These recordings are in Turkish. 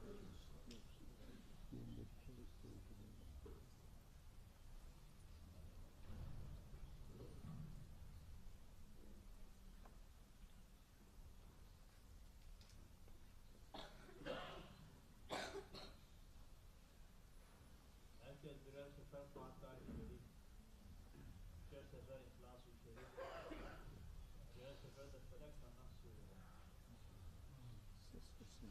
Herkes birer sefer Fatiha-i Şerif, birer sefer İhlas-ı Şerif, birer sefer de Felak ve Nas sureleri. Ses kısmı.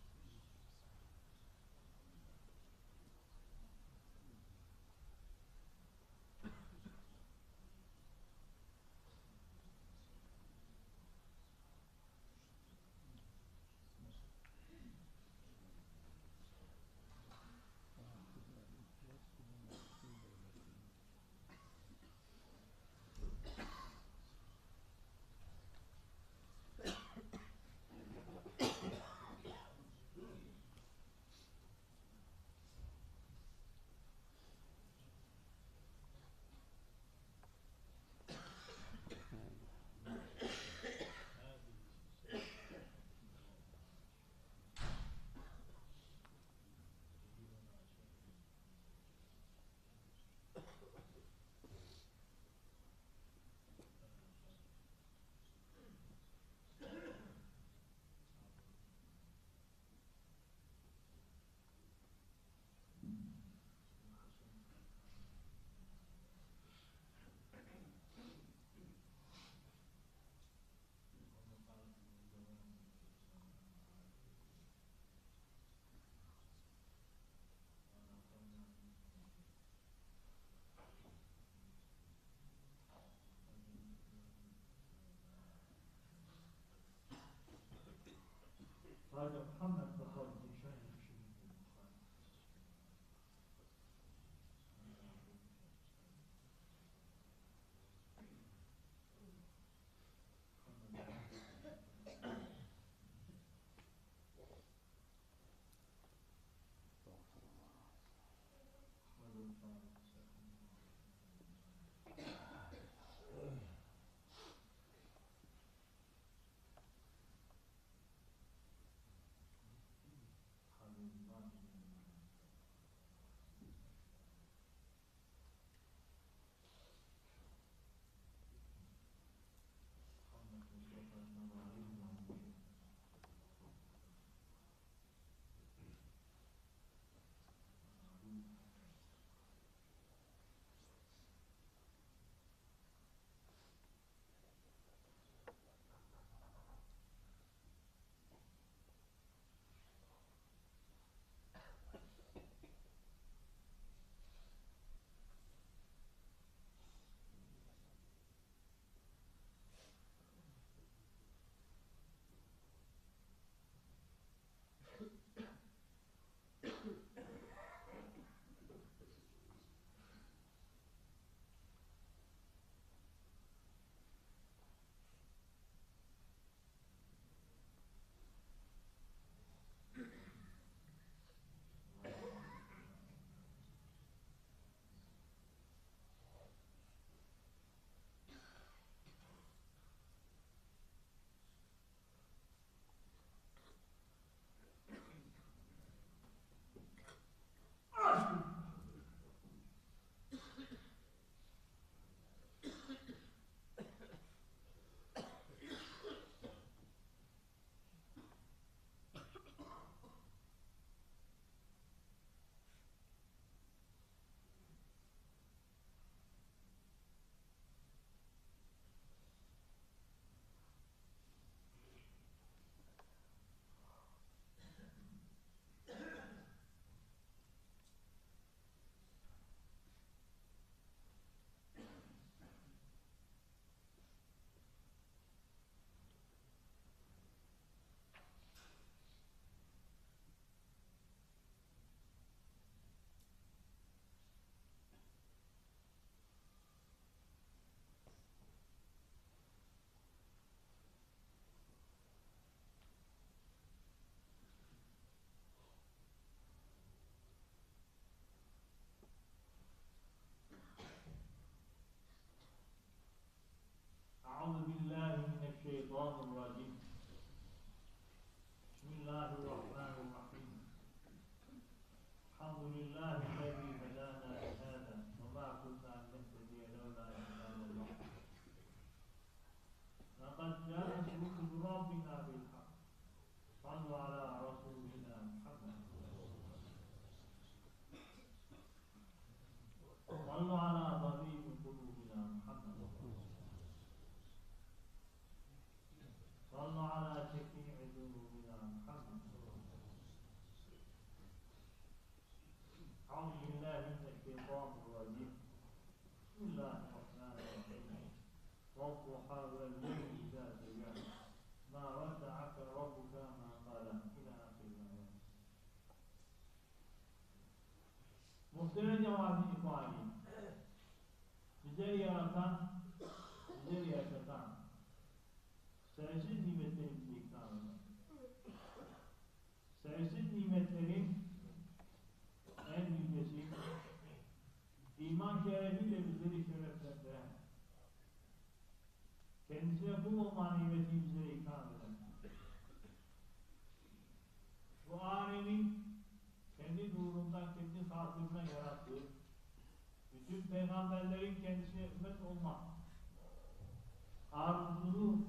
قال محمد بخارج شيء شديد البخاري والضحى والليل إذا سجى ما ودعك ربك ما قلى إلى آخر الآيات. Muhtemelen cevabı ifade. Bizleri yaratan, bizleri yaşatan, sayısız nimetlerin bize ikram eder. Sayısız nimetlerin en yücesi, iman şerefiyle bizleri şereflendiren, kendisine kul olma nimeti bizlere ikram eden, bu alemin kendi nurundan, kendi hatırına yarattığı, bütün peygamberlerin kendisine ümmet olma arzusunu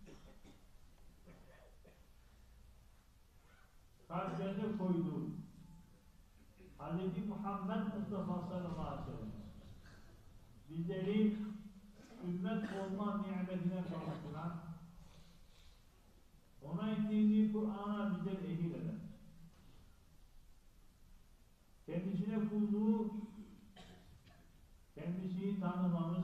kalplerine koyduğu Hz. Muhammed Mustafa sallallahu aleyhi ve sellem bizleri ümmet olma nimetine kavuşturan, ona indirdiği Kur'an'a bizleri ehil eden, kendisine kulluğu, kendisini tanımamız,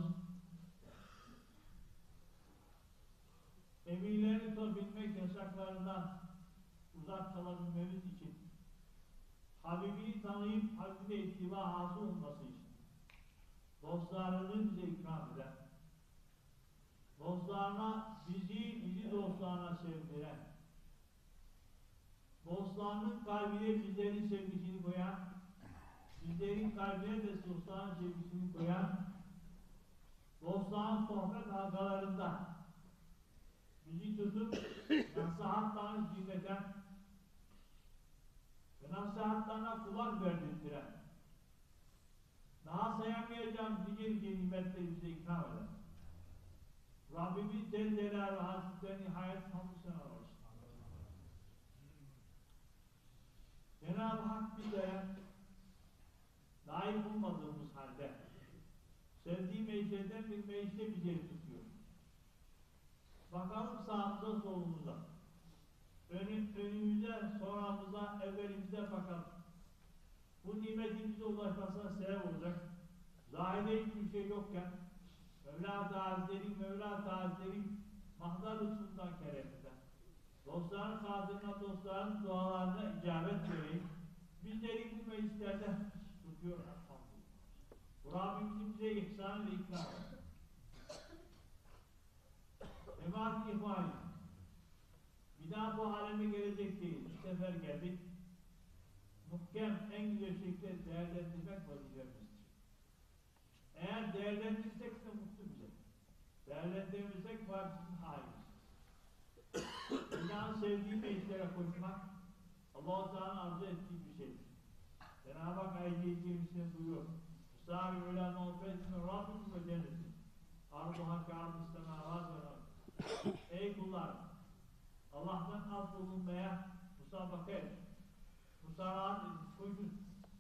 emirlerini tutabilmek, yasaklarından uzak kalabilmemiz için, Habibini tanıyıp Habibine ittiba hasıl olması için, dostlarını bize ikram eden, dostlarına bizi dostlarına sevdiren, dostlarının kalbine bizlerin sevgisini koyan, bizlerin kalbine de dostların sevgisini koyan, dostların sohbet halkalarında bizi tutup nasihatlarını dinleten ve nasihatlarına kulak verdirtiren, daha sayamayacağım nice nimetleri bize ikram eden Rabbimiz Celle Celaluhu Hazretleri nihayet hamdüsüne olsun. Cenab-ı Hak bize layık olmadığımız halde sevdiği meclisten bir mecliste bizi tutuyor. Bakalım sağımıza solumuza, önümüze, sonramıza, evvelimize bakalım. Bu nimetimize ulaşmasına sebep olacak. Zahide hiçbir şey yokken Mevla Hazretleri mahzar lütfundan, kereminden, dostların hatırına, dostların dualarına icabet vereyim. Bizleri bu meclislerde tutuyor elhamdülillah. Bu Rabbimizin bize ihsanı ve ikramı. Cemaat-i ihvani, bir daha bu aleme gelecek değil. Bir sefer geldik. Muhkem, en güzel şekilde değerlendirmek vazifemizdir. Eğer değerlendirirsek de mutlu bize. Değerlendirmesek var bizim halimiz. İnsanın sevdiği meclislere koşmak, Allah-u Teala'nın arzu ettiği bir şeydir. Cenab-ı Hak ayet-i kerimesinde buyuruyor. Müstahî öyle mağfiretine Rabbim ve cennetin. Arduha kâb-ı istemâvâz ve Rabbim. Ey kullar! Allah'tan af bulunmaya musabaka edin. Musaraat edin, koşun.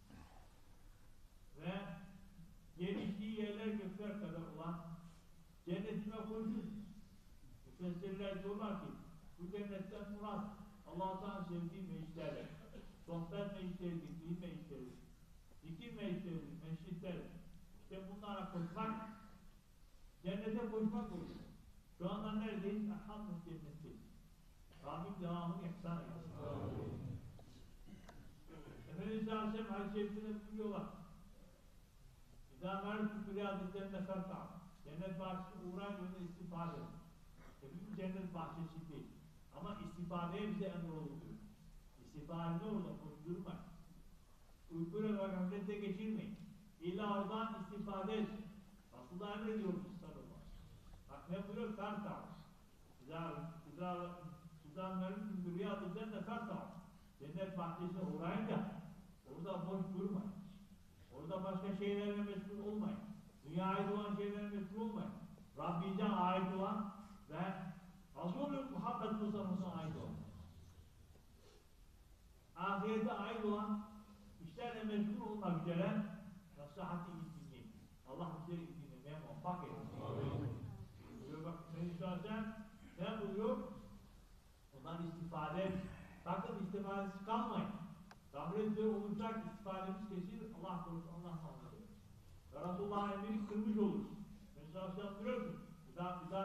Ve genişliği yerler gökler kadar olan cennetime koşun. Müfessirler diyorlar ki bu cennetten murat Allah-u Teala'nın sevdiği meclislerdir. Sohbet meclisleri, zikri meclisleri, zikir meclisleri, meclisleri. İşte bunlara koşmak, cennete koşmak oluyor. Şu anda neredeyiz? Elhamdülillah cennetteyiz. Rabbim devamını ihsan eylesin. Efendimiz Aleyhisselam hadis-i buyuruyorlar. İzâ mârûtü bürâdetlerine fertâ. Cennet bahçesine uğrayan yolunda istifade edin. Hepimiz cennet bahçesi değil. Ama istifadeye bize emrolunduruyor. İstifade orada koşturmayın. Uykuyla ve gaflette geçirmeyin. İlla oradan istifade edin. Resulullah emrediyor sallallahu. Bak ne buyuruyor? Fertâ. İzâ mârûtü bürâdetlerine fertâ. Cennet bahçesine uğrayınca orada boş durmayın. Orada başka şeylerle meşgul olmayın. Dünyaya ait olan şeylerle meşgul olmayın. Rabbinize ait olan ve Hazreti Muhammed Mustafa'sına ait olan, ahirete ait olan işlerle meşgul olmak üzere nasihat-i dinleyin. Allah bizleri dinlemeye muvaffak eylesin. Buyuruyor bak, Mevlüt ne buyuruyor? Ondan istifade edin. Sakın istifadesiz kalmayın. Gaflet olursak istifademiz kesilir. Allah korusun, Allah muhafaza eder. Ve Resulullah'ın emrini kırmış oluruz. Mesela diyor ki, İzâ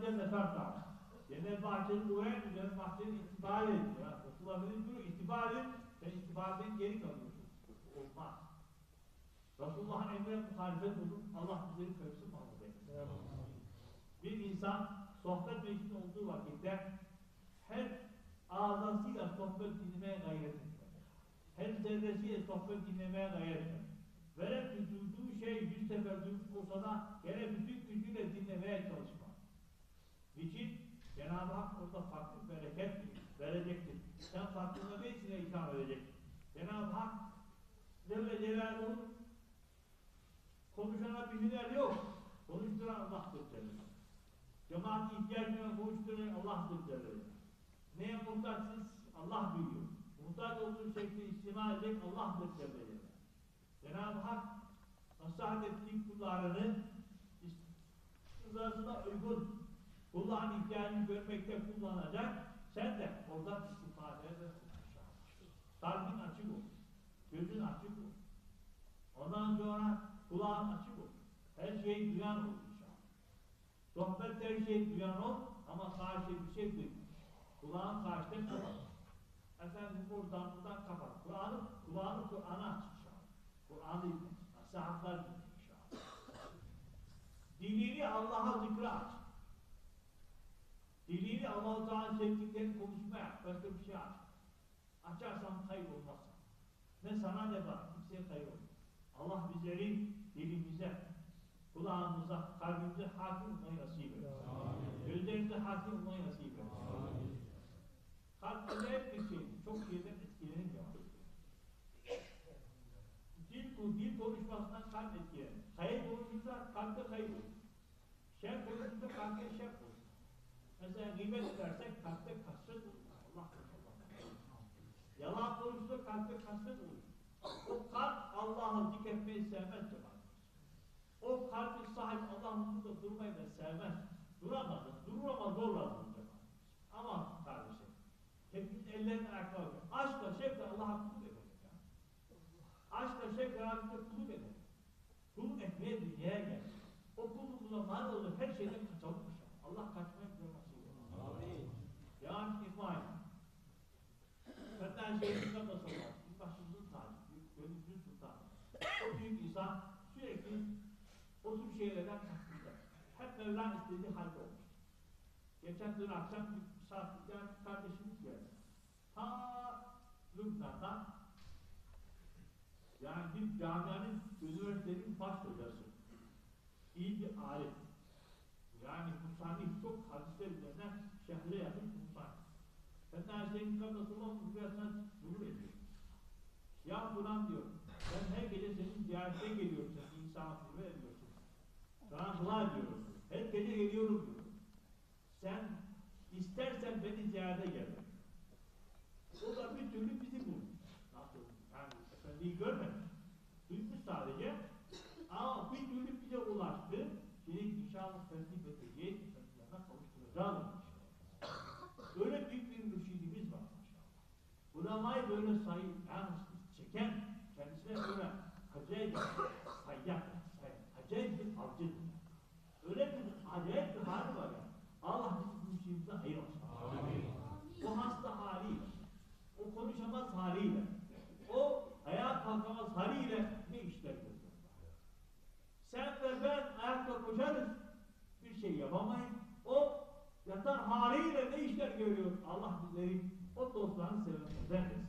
bize mesaj var. Cennet bahçeli uğrayan, cennet bahçeli itibar edin. Ya, Resulullah diyor, itibar edin, sen itibardan geri kalıyorsun. Olmaz. Resulullah'ın emrine muhalefet olun, Allah bizleri karışsın muhafaza etsin. Bir insan sohbet meclisinde olduğu vakitte her ağzıyla sohbet dinlemeye gayret etmek. Her zerresiyle sohbet dinlemeye gayret etmek. Velev ki duyduğu şey 100 sefer duymuş olsa da gene bütün gücüyle dinlemeye çalışmak. Niçin? Cenab-ı Hak orada farklı bereket verecektir. Sen farkında değilsin, ikram edecektir. Cenab-ı Hak Celle Celaluhu konuşana bir hüner yok. Konuşturan Allah'tır Celle. Cemaat ihtiyacına konuşturan Allah'tır Celle. Neye muhtaçsınız? Allah biliyor. Muhtaç olduğu şekilde istima edecek Allah'tır Celle. Cenab-ı Hak nasihat ettiği kullarını rızasına uygun kulların ihtiyacını görmekte kullanacak. Sen de oradan istifade edersin. Kalbin açık olur. Gözün açık olur. Ondan sonra kulağın açık olur. Her şeyi duyan olur inşallah. Sohbet her şeyi duyan olur ama karşı bir şey duymuyor. Kulağın karşıda kapat. Efendim buradan kapat. Kulağını Kur'an'a aç inşallah. Kur'an'ı dinle. Sahablar dinle inşallah. Dilini Allah'a zikre aç. Dilini Allah-u Teala'nın sevdiklerini konuşmaya, başka bir şey aç. Açarsan hayır olmazsa. Ne sana ne bana, kimseye hayır olmaz. Allah bizleri dilimize, kulağımıza, kalbimize hakim olmayı nasip etsin. Gözlerimize hakim olmayı nasip etsin. Kalp acayip bir şey, çok şeyden etkilenir. Dil konuşmasından kalp etkilenir. Hayır konuşursa kalpte hayır olur. Şer konuşursa kalpte şer olur. Mesela gıybet edersek kalpte kasvet olur. Allah Allah. Yalan konuşursa kalpte kasvet olur. O kalp Allah'ı zikretmeyi sevmez cemaat. O kalbi sahip Allah'ın burada durmayı da sevmez. Duramaz. Durur ama zorla durur cemaat. Ama kardeşim, hepimiz ellerini ayaklarına koyuyor. Aşkla şevkle Allah'a kulluk edecek ya. Aşkla şevkle Rabbimize kulluk edecek. Kulluk etmeye dünyaya geldi. O kulluğumuza mal olur, her şeyden kaçalım inşallah. Allah kaçmayı bize nasip etsin. Amin. Yani İsmail. Fetten şeyhimizden nasıl var? Bir başımızın tacı, gönlümüzün sultanı. O büyük insan sürekli o tür şeylerden kaçmışlar. Hep Mevlam istediği halde olmuş. Geçen dün akşam bir misafirden kardeşimiz geldi. Ta Lübnan'dan, yani bir camianın, üniversitenin baş hocası. İyi bir alet. Yani Musa'nın çok hadisler üzerinden şehre yakın Musa. Fethi Şeyh'in Kadası'nın Mübrasına durur ediyor. Ya Kur'an diyor, ben her gece senin ziyarete geliyorum, sen insana hürmet ediyorsun. Sana dua ediyorum. Her gece geliyorum diyor. Sen istersen beni ziyarete gel. O da bir türlü bizi bulmuş. Nasıl? Yani efendiyi görmemiş. Duymuş sadece. Ama bir türlü bize ulaştı. Şimdi inşallah tertip edeceğiz, efendilerine kavuşturacağız. Böyle büyük bir mürşidimiz var maşallah. Ulemayı böyle sayı, yani çeken, kendisine böyle acayip sayyak, acayip bir avcı. Öyle bir acayip bir hali var ya. Allah bizim mürşidimize hayır olsun. O hasta haliyle, o konuşamaz haliyle, o ayağa kalkamaz haliyle ne işler görüyor? Sen ve ben ayakta koşarız, bir şey yapamayız. O yatan haliyle ne işler görüyor? Allah bizleri o dostların sevmesinden etsin.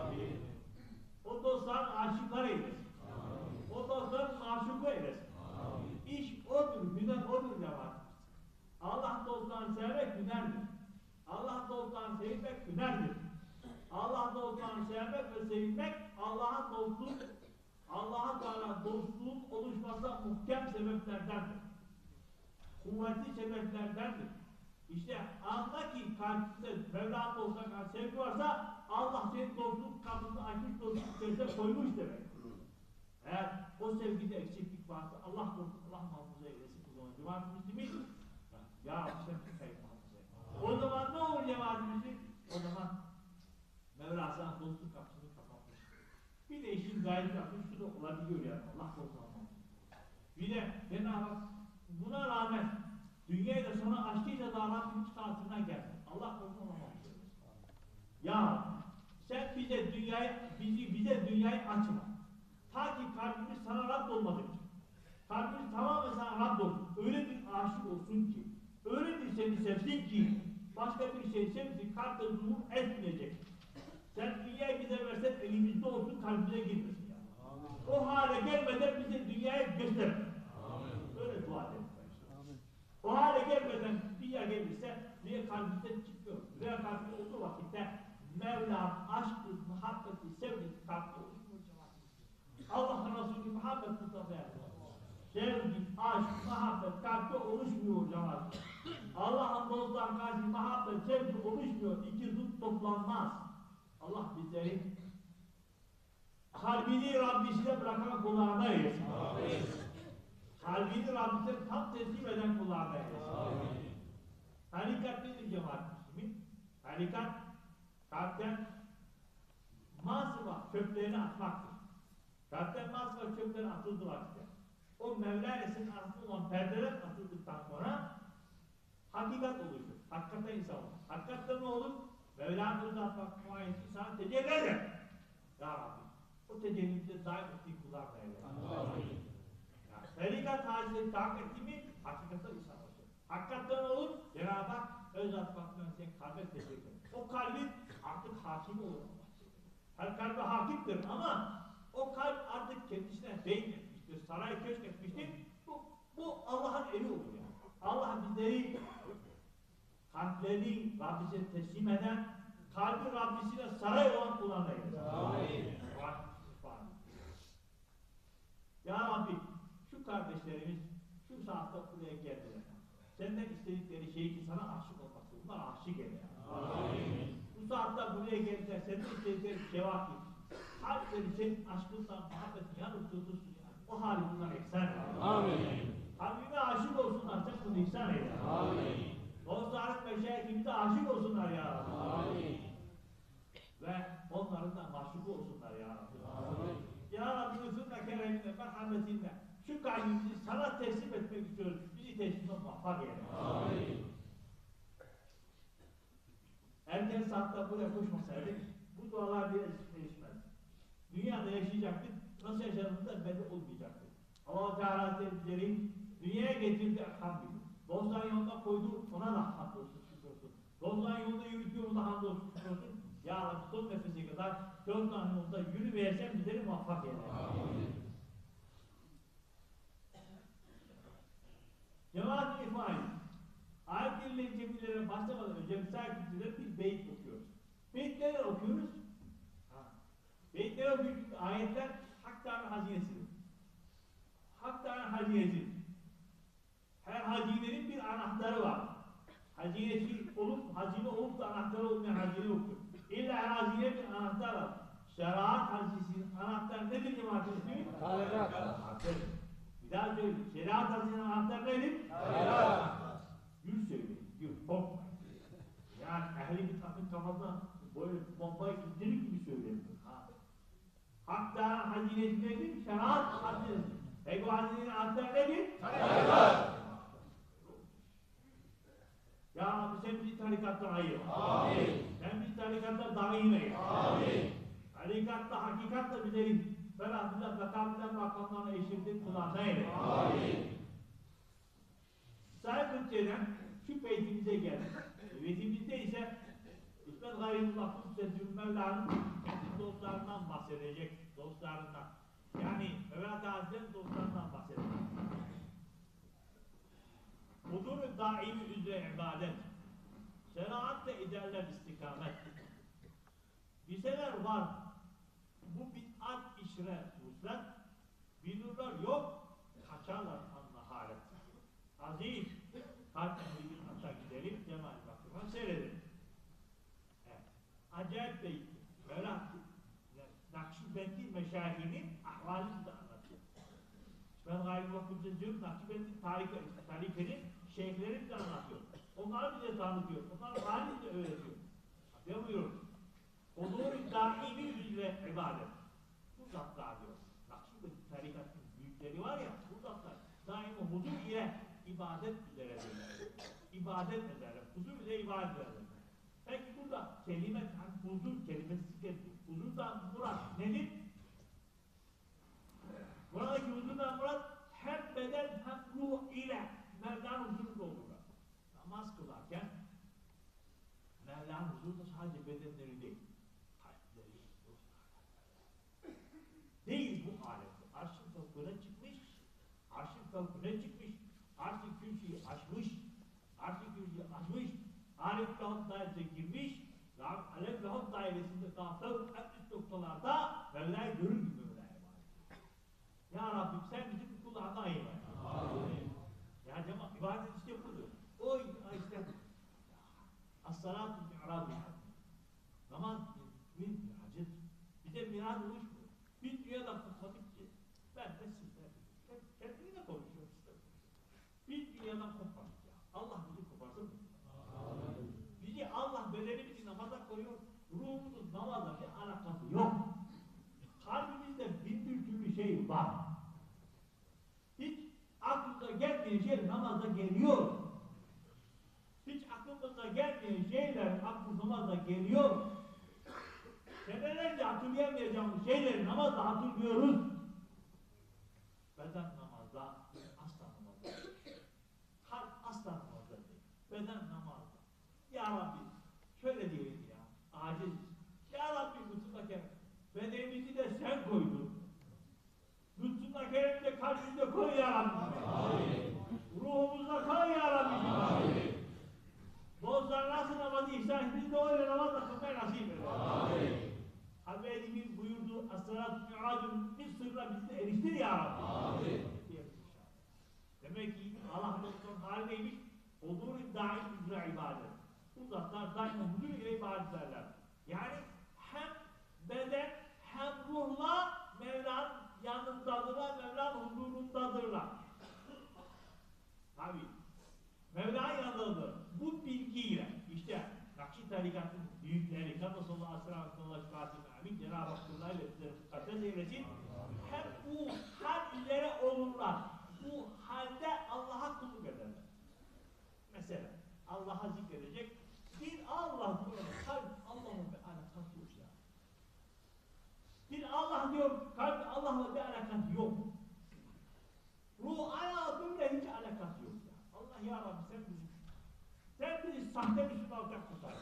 O dostların aşıklar eylesin. O dostların maşuku eylesin. İş odur, hüner odur cemaat. Allah dostlarını sevmek hünerdir. Allah dostlarını sevmek hünerdir. Allah dostlarını sevmek ve sevilmek Allah'a dostluk, Allah'a Teala dostluğun oluşmasına muhkem sebeplerdendir. Kuvvetli sebeplerdendir. İşte anla ki karşısında Mevla'nın dostuna karşı sevgi varsa Allah senin dostluk kapısını açmış, dostluk içerisine koymuş demek. Eğer o sevgide eksiklik varsa Allah dostluk, Allah muhafaza eylesin o zaman. Cemaat-i Müslümin ya sen kayıp muhafaza eylesin. O zaman ne olur Cemaat-i Müslümin? O zaman Mevla sana dostluk kapısını kapatmış. Bir de işin gayet yapmış, şu da olabiliyor yani. Allah dostluğuna. Bir de Cenab-ı Hak buna rağmen Dünyayı da sana açtıysa da Rabbim çıkartına gelsin. Allah korusun olmaz. Ya sen bize dünyayı açma. Ta ki kalbimiz sana Rabb olmadıkça. Kalbimiz tamamen sana Rabb olsun. Öyle bir aşık olsun ki, öyle bir seni sevsin ki, başka bir şey sevsin, kalpte zuhur etmeyecek. Sen dünyayı bize versen elimizde olsun, kalbimize girmesin. Yani. O hale gelmeden bize dünyayı göster. Öyle dua edelim. O hale gelmeden dünya gelirse, diye kalbimizden çıkıyor. Veya kalbimizde olduğu vakitte Mevla aşkı, muhabbeti, sevgisi kalpte oluşmuyor. Allah'ın Resulü Muhammed Mustafa'ya sevgi, aşk, muhabbet kalpte oluşmuyor cemaat. Allah'ın dostlarına karşı muhabbet, sevgi oluşmuyor. İki zıt toplanmaz. Allah bizleri kalbini Rabbisine bırakan kullarına eylesin. Kalbini Rabbisine tam teslim eden kullarına eylesin. Tarikat nedir cemaat Müslümin? Tarikat kalpten masıva çöplerini atmaktır. Kalpten masıva çöplerini atıldığı vakitte o Mevla ile senin arasında olan perdeler atıldıktan sonra hakikat oluşur. Hakikaten insan olur. Hakikaten ne olur? Mevla'nın özü atmak muayyenesi sana tecelli eder. Ya Rabbi, o tecellimize daim ettiği kullar da eyler. Tarikat hadisesi tahak etti mi, hakikaten insan olur. Hakikaten olur, Cenab-ı Hak öz atmak muayyenesine kalbe tecelli eder. O kalbin artık hakimi olur. Her kalbi hakimdir ama o kalp artık kendisine beyin etmiştir, saray köşk etmiştir. Bu Allah'ın evi olur yani. Allah bizleri kalplerini Rabbisine teslim eden, kalbi Rabbisine saray olan kullarına eylesin. Ya Rabbi, şu kardeşlerimiz şu saatte buraya geldiler. Senden istedikleri şey ki sana aşık olması. Bunlar aşık eder. Bu saatte buraya geldiler. Senden istedikleri cevap ki kalpleri senin aşkından, muhabbetin yanıp tutulsun. O hali bunlar ihsan eder. Amin. Kalbine aşık olsunlar, sen bunu ihsan eder. Amin. Dostların meşayihimize aşık olsunlar ya Rabbi. Amin. Ve onların da maşuku olsunlar ya Rabbi. Amin. Ya Rabbi lütfunla keremine, merhametinle şu kalbimizi sana teslim etmek istiyoruz. Bizi teslime muvaffak eyle. Amin. Erken saatte buraya koşmasaydık bu dualar bile değişmez. Dünyada yaşayacaktık, nasıl yaşadığımızda belli olmayacaktı. Allah-u Teala bizleri dünyaya getirdi elhamdülillah. Dostların yolunda koydu, ona da hamdolsun, şükür olsun. Dostların yolunda yürütüyor, ona hamdolsun, şükür olsun. Ya Rabbi son nefese kadar dostların yolunda yürümeyersem bizleri muvaffak eyle. Cemaat-i İfai, ayet-i cemillere başlamadan önce misafirlere bir beyt okuyoruz. Beytleri okuyoruz. Beytleri okuyoruz. Ayetler Hak Teala hazinesidir. Hak Teala hazinesi. Her hazinenin bir anahtarı var. Hazinesi hazine olup da anahtarı olmayan hazine yoktur. İlla her hazine bir anahtar var. Şeriat hazinesinin anahtarı nedir cemaatin ismi? Tarikat. Bir daha söyleyeyim. Şeriat hazinesinin anahtarı nedir? Tarikat. Gül söyleyin. Gül. Korkma. Yani ehli bir takım kafasına böyle bombayı indirir gibi söyleyeyim. Hak Teala hazinesi nedir? Şeriat hazinesi. Peki o hazinenin anahtarı nedir? Tarikat. Ya Rabbi sen bizi tarikattan ayır. Amin. Sen bizi tarikattan daim eyle. Amin. Tarikatta, hakikatta bizleri ferahlıkla, bekamlıkla, makamlarına eşirdik, kulağına eyle. Amin. Sahip Hücceden şu beytimize geldik. Beytimizde ise İsmet Gayrullah Kudsesül Mevla'nın dostlarından bahsedecek. Dostlarından. Yani Mevla Teala'nın dostlarından bahsedecek. Hudur-u daimi üzere ibadet, şeriatle ederler istikamet. Biseler var, bu bid'at işre muslet, bilirler yok, kaçarlar anla halet. Aziz, kalpten bir bid'ata gidelim, Cemal-i Bakır'a seyredelim. Evet. Acayip beyt, böyle Nakşibendi meşayihinin ahvalini de anlatıyor. Ben gayri vakıfta diyorum, Nakşibendi tarikenin şeyhleri de anlatıyor. Onları bize tanıtıyor. Onların halini de öğretiyor. Ne buyuruyor? Hudur-u daimi üzere ibadet. Bu zatlar diyor. Nakşibendi tarikatın büyükleri var ya, bu zatlar daimi hudur ile ibadet üzeredirler. İbadet ederler. Huzur ile ibadet ederler. Peki burada kelime, huzur kelimesi zikrediliyor. Huzurdan murat nedir? Buradaki huzurdan murat hem beden hem ruh ile Mevla'nın huzurunda olurlar. Namaz kılarken Mevla'nın huzurunda sadece bedenleri değil, kalpleri, ruhları. Değil bu aleti. Arş-ı fevkine çıkmış, arş-ı fevkine çıkmış, arş-ı kürsüyü aşmış, arş-ı kürsüyü aşmış, Alef lahut dairesine girmiş, Alef lahut dairesinde daha fevk en üst noktalarda Mevla'yı görür gibi Mevla'ya var. Ya Rabbim sen bizim kulağına ayırma. Ya cemaat ibadet işte budur. O işte as-salatu mi'râd-ı namaz bir miracıdır. Bize miraç olmuş mu? Biz dünyada kopmadık ki. Ben de sizler. Kendimle konuşuyorum size. Biz dünyadan kopmadık ya. Allah bizi koparsın mı? Bizi Allah bedenimizi namaza koyuyor. Ruhumuzun namazla bir alakası yok. Kalbimizde bin bir türlü şey var. Hiç aklımıza gelmeyen şey namazda geliyor. Hiç aklımıza gelmeyen şeyler aklımıza geliyor. Senelerce hatırlayamayacağımız şeyleri namazda hatırlıyoruz. Beden namazda, asla namazda değil. Kalp asla namazda değil. Beden namazda. Ya Rabbi, şöyle diyelim ya, aciz. Ya Rabbi, lütfunla kerem. Bedenimizi de sen koydun. Lütfunla kerem de kalbimize koy ya Rabbi. Ruhumuza koy ya Rabbi. Bozlar nasıl namazı ihsan, biz de öyle namazla kılmayı nasip edelim. Habibimiz buyurdu, as-salatu mi'râdun, bir sırra bizi de eriştir ya Rabbi. Demek ki Allah Resulü'nün hali neymiş? Hudur-i daim icra ibadet. Bu zatlar daima hudur ile ibadet ederler. Yani hem beden hem ruhla Mevla'nın yanındadırlar, Mevla'nın huzurundadırlar. Tabi. Mevla'nın yanındadır. Bu bilgiyle işte Nakşi tarikatının büyükleri, Kadda sallallahu aleyhi ve sellem Fatime Amin, Cenab-ı Hakk'la ile bizleri mukaddes eylesin. Hem bu hallere olurlar. Bu halde Allah'a kulluk ederler. Mesela Allah'a zikredecek, dil Allah diyor, kalp Allah'ın bir alakası yok ya. Dil Allah diyor, kalp Allah'la bir alakası yok. Ruh Allah'la hiç alakası yok ya. Allah ya Rabbi sen bizi sahte Müslümanlıktan kurtar.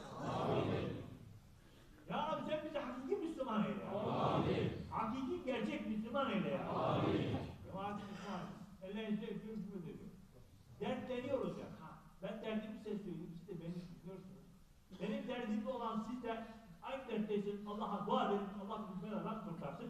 Ya Rabbi sen bizi hakiki Müslüman eyle. Hakiki gerçek Müslüman eyle ya. Cemaat-i Müslüman. Ellerinize öpüyoruz mu diyor. Dertleniyoruz ya. Ben derdimi size söyleyeyim, siz de beni dinliyorsunuz. Benim derdimde olan siz de aynı dertteyseniz Allah'a dua edin, Allah bizden kurtarsın.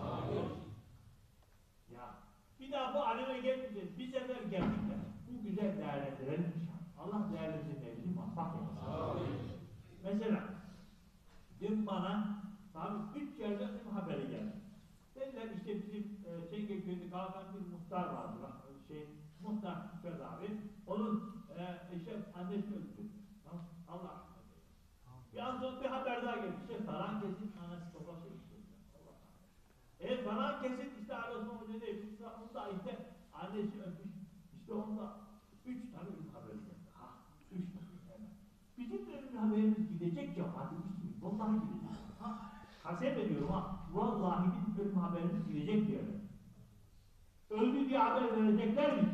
Ya, bir daha bu aleme gelmeyeceğiz. Bir sefer geldik de bu güzel değerlendirelim inşallah. Allah değerlendirmeyi bizi muvaffak etsin. Mesela, dün bana tabi 3 yerden bir haberi geldi. Dediler işte bizim Çengeköy'de kalkan bir muhtar vardı. Muhtar Fikret abi. Onun annesi öldü. Tamam. Allah rahmet eylesin. Bir an sonra bir haber daha geldi. İşte falan kesin annesi babası öldü. Allah rahmet eylesin. Falan kesin işte arasında hoca değil. Onda işte annesi ölmüş. İşte onda 3 tane ölüm haberi geldi. 3 tane hemen. Bizim de ölüm haberimiz gidecek cemaatimiz mi? Vallahi gidecek. Kasem ediyorum ha. Vallahi bizim ölüm haberimiz gidecek diyorlar. Öldü diye haber verecekler mi?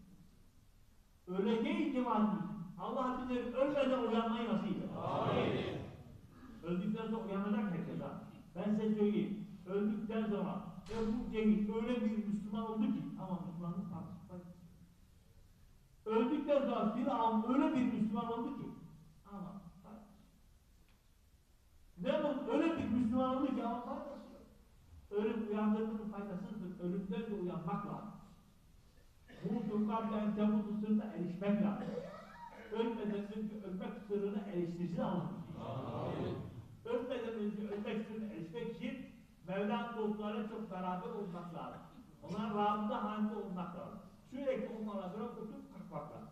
Öyle değil cemaatimiz. Allah bize ölmeden uyanmayı nasip eder. Öldükten sonra uyanacak herkes ha. Ben size söyleyeyim. Öldükten sonra Ebu Cehil öyle bir Müslüman oldu ki ama Müslümanlık tartışmayı. Öldükten sonra Firavun öyle bir Müslüman oldu ki ama Nemrut öyle bir Müslüman oldu ki ama faydası yok. Ölüm uyandırmanın faydasızdır. Ölümden de uyanmak lazım. Mutu kablen temutu sırrına erişmek lazım. Ölmeden önce ölmek sırrına eriştirsin lazım. Ölmeden önce ölmek sırrına erişmek için Mevla'nın dostlarıyla çok beraber olmak lazım. Onların rahmında halinde olmak lazım. Sürekli onlarla beraber oturup kalkmak lazım.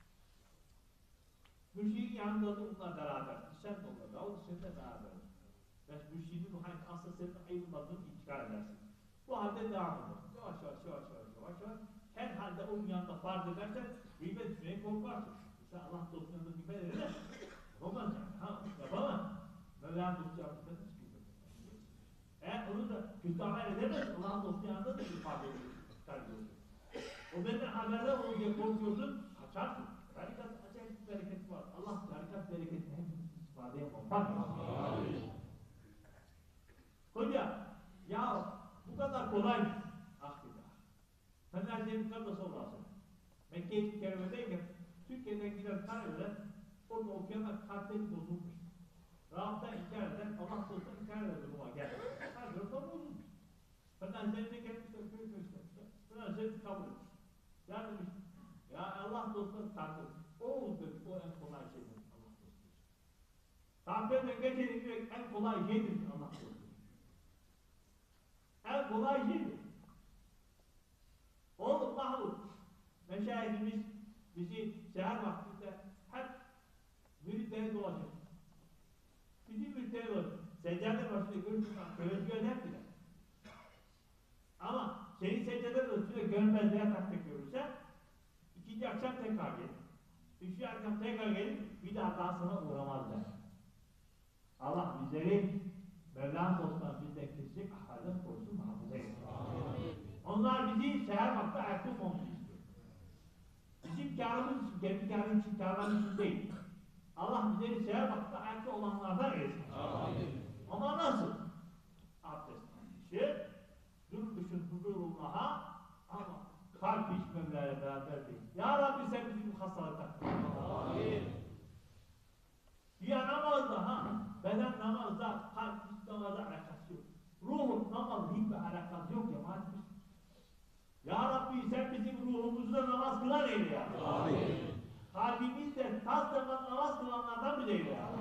Mürşidin yanında da onunla beraber. Sen de onunla, o da seninle beraber. Mürşidin ruhani asla senin ayrılmadığını itikad edersin. Bu halde devam eder. Yavaş yavaş. herhalde onun yanında farz edersen gıybet etmeye korkarsın. Mesela Allah dostunun yanında gıybet eder. Yapamaz yani. Ha, yapamaz. Mevla'nın dostu yaptığında hiç gıybet etmez. Eğer onu da kötü amel edemez, Allah'ın dostu yanında da ifade ediyorsun. O benden haberdar olur diye korkuyorsun, kaçarsın. Tarikat acayip bir bereketi var. Allah tarikat bereketini hepimiz ifade yapalım. Bak. Hoca, ya bu kadar kolay mı? Ah bir daha. Fener Cemikar da sorarsa. Mekke-i Kerime'deyken Türkiye'den giden talebeler orada okuyanlar kalpleri bozulmuş. Rahattan inkar eden, Allah dostuna inkar eden duruma geldi. Kalpleri bozulmuş. Fener Cemikar gelmişler, köy köşkler. Fener Cemikar kabul etmiş. Ya demiş, ya Allah dostuna takdir. O demiş, o en kolay şeydir Allah dostu. Takdirden geçelim en kolay şeydir Allah dostu. En kolay şeydir. Oğlum Mahmut, meşayihimiz bizi seher vaktinde hep müritleri dolaşır. Bizim müritleri dolaşır. Seccade başında görürsün, teveccüh eder bile. Ama seni seccade başında görmezliğe taktik görürse, ikinci akşam tekrar gelir. Üçüncü akşam tekrar gelir, bir daha sana uğramazlar. Allah bizleri Mevla'nın dostlarına bizden kesecek ahvalden korusun, muhafaza etsin. Onlar bizi seher vakti ayakta olmamızı istiyor. Bizim kârımız için, kendi kârımız için, kârımız için değil. Allah bizleri seher vakti ayakta olanlardan eylesin. Ama nasıl? Abdest almışı, durmuşun huzurullah'a ama kalp hiç Mevla'ya beraber değil. Ya Rabbi sen bizi bu hastalıktan koru. Ya namazda ha, beden namazda, kalp hiç namazda alakası yok. Ruhun namazda hiçbir alakası yok ya madem. Ya Rabbi sen bizim ruhumuzda namaz kılan eyle ya. Kalbimizde tas zaman namaz kılanlardan bile eyle ya.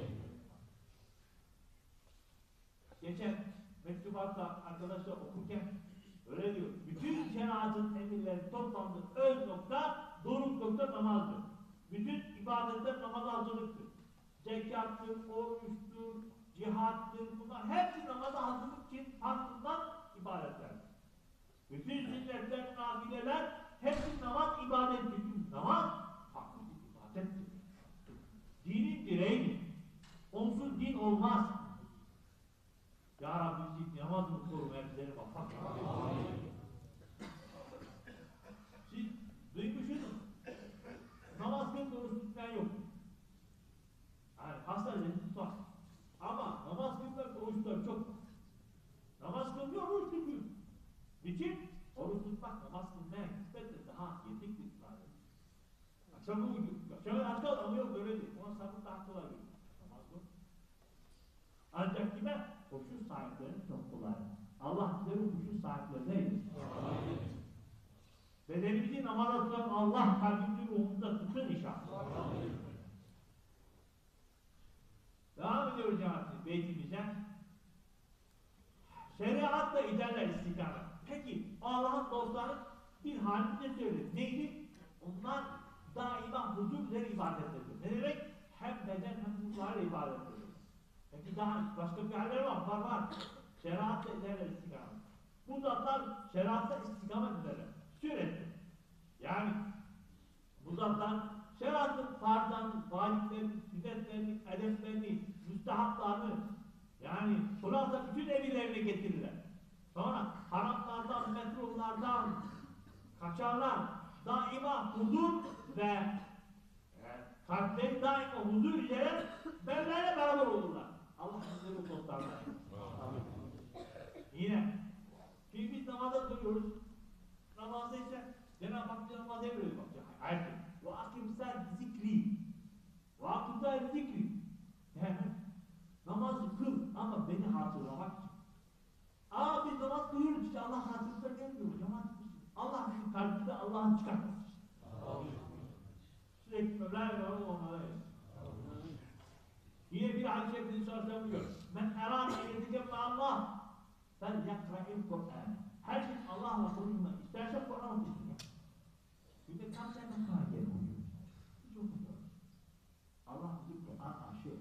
Geçen mektubatta arkadaşlar okurken öyle diyor. Bütün şeriatın emirleri toplandığı öz nokta, doruk nokta namazdır. Bütün ibadetler namaza hazırlıktır. Zekattır, oruçtur, cihattır, bunlar hepsi namaza hazırlık için farklıdan ibadetlerdir. Bütün sünnetler, nafileler hepsi namaz ibadettir. Çünkü namaz farklı bir ibadettir. Dinin direğidir. Onsuz din olmaz. Ya Rabbi bizi namazını korumaya bizlere bak. Siz duymuşsunuz. Namaz kıl doğrusu tutmayan yok. Yani hastaneleri tutar. Ama namaz kılmak oruçlar çok. Namaz kılmıyor, oruç tutuyor. Niçin? Oruç tutmak, namaz kılmaya nispetle daha yedik bir ibadet. Akşamı uyuyor. Akşamı hatta alamıyor böyle değil. Ona sabır daha kolay geliyor. Namaz bu. Ancak kime? Huşu sahiplerinin çok kolay. Allah bize bu huşu sahiplerine eylesin. Bedenimizi namaza tutan Allah kalbimizi ruhumuzda tutsun inşallah. Devam ediyoruz cemaatimiz beytimize. Şeriatla ilerler istikamet. Peki Allah'ın dostları bir halini de söyledi. Neydi? Onlar daima huzur üzere ibadet ediyor. Ne demek? Hem beden hem ruhlarla ibadet ediyor. Peki daha başka bir haller var. Var. Şeriatla ilerler istikamet. Bu zatlar şeriatla istikamet ederler. Sürekli. Yani bu zatlar şeriatın farzlarını, vaciplerini, sünnetlerini, edeplerini, müstehaplarını yani Kur'an'da bütün emirlerini getirirler. Sonra haramlardan, mekruhlardan kaçarlar. Daima huzur ve kalpleri daima huzur üzere Mevla'yla beraber olurlar. Allah bizleri bu dostlarına. Yine biz namaza duruyoruz. Namazda ise Cenab-ı Hak bize namazı emrediyor. Ayet. Ve akimsel zikri. Ve akimsel zikri. Yani namazı kıl ama beni hatırlamak için. Biz namaz kılıyoruz işte Allah hatırlıkla gelmiyor. Allah bizim kalbimizde Allah'ın çıkartması için. Sürekli Mevla'ya olmalı. Yine bir hadis-i şerifte sallallahu diyor. Men erâne yedikemme Allah fel yakra'il Kur'an. Her gün Allah'la konuşmak isterse Kur'an okusun. Bir de tam sen Kur'an geliyor. Çok güzel. Allah bizi Kur'an aşıyor.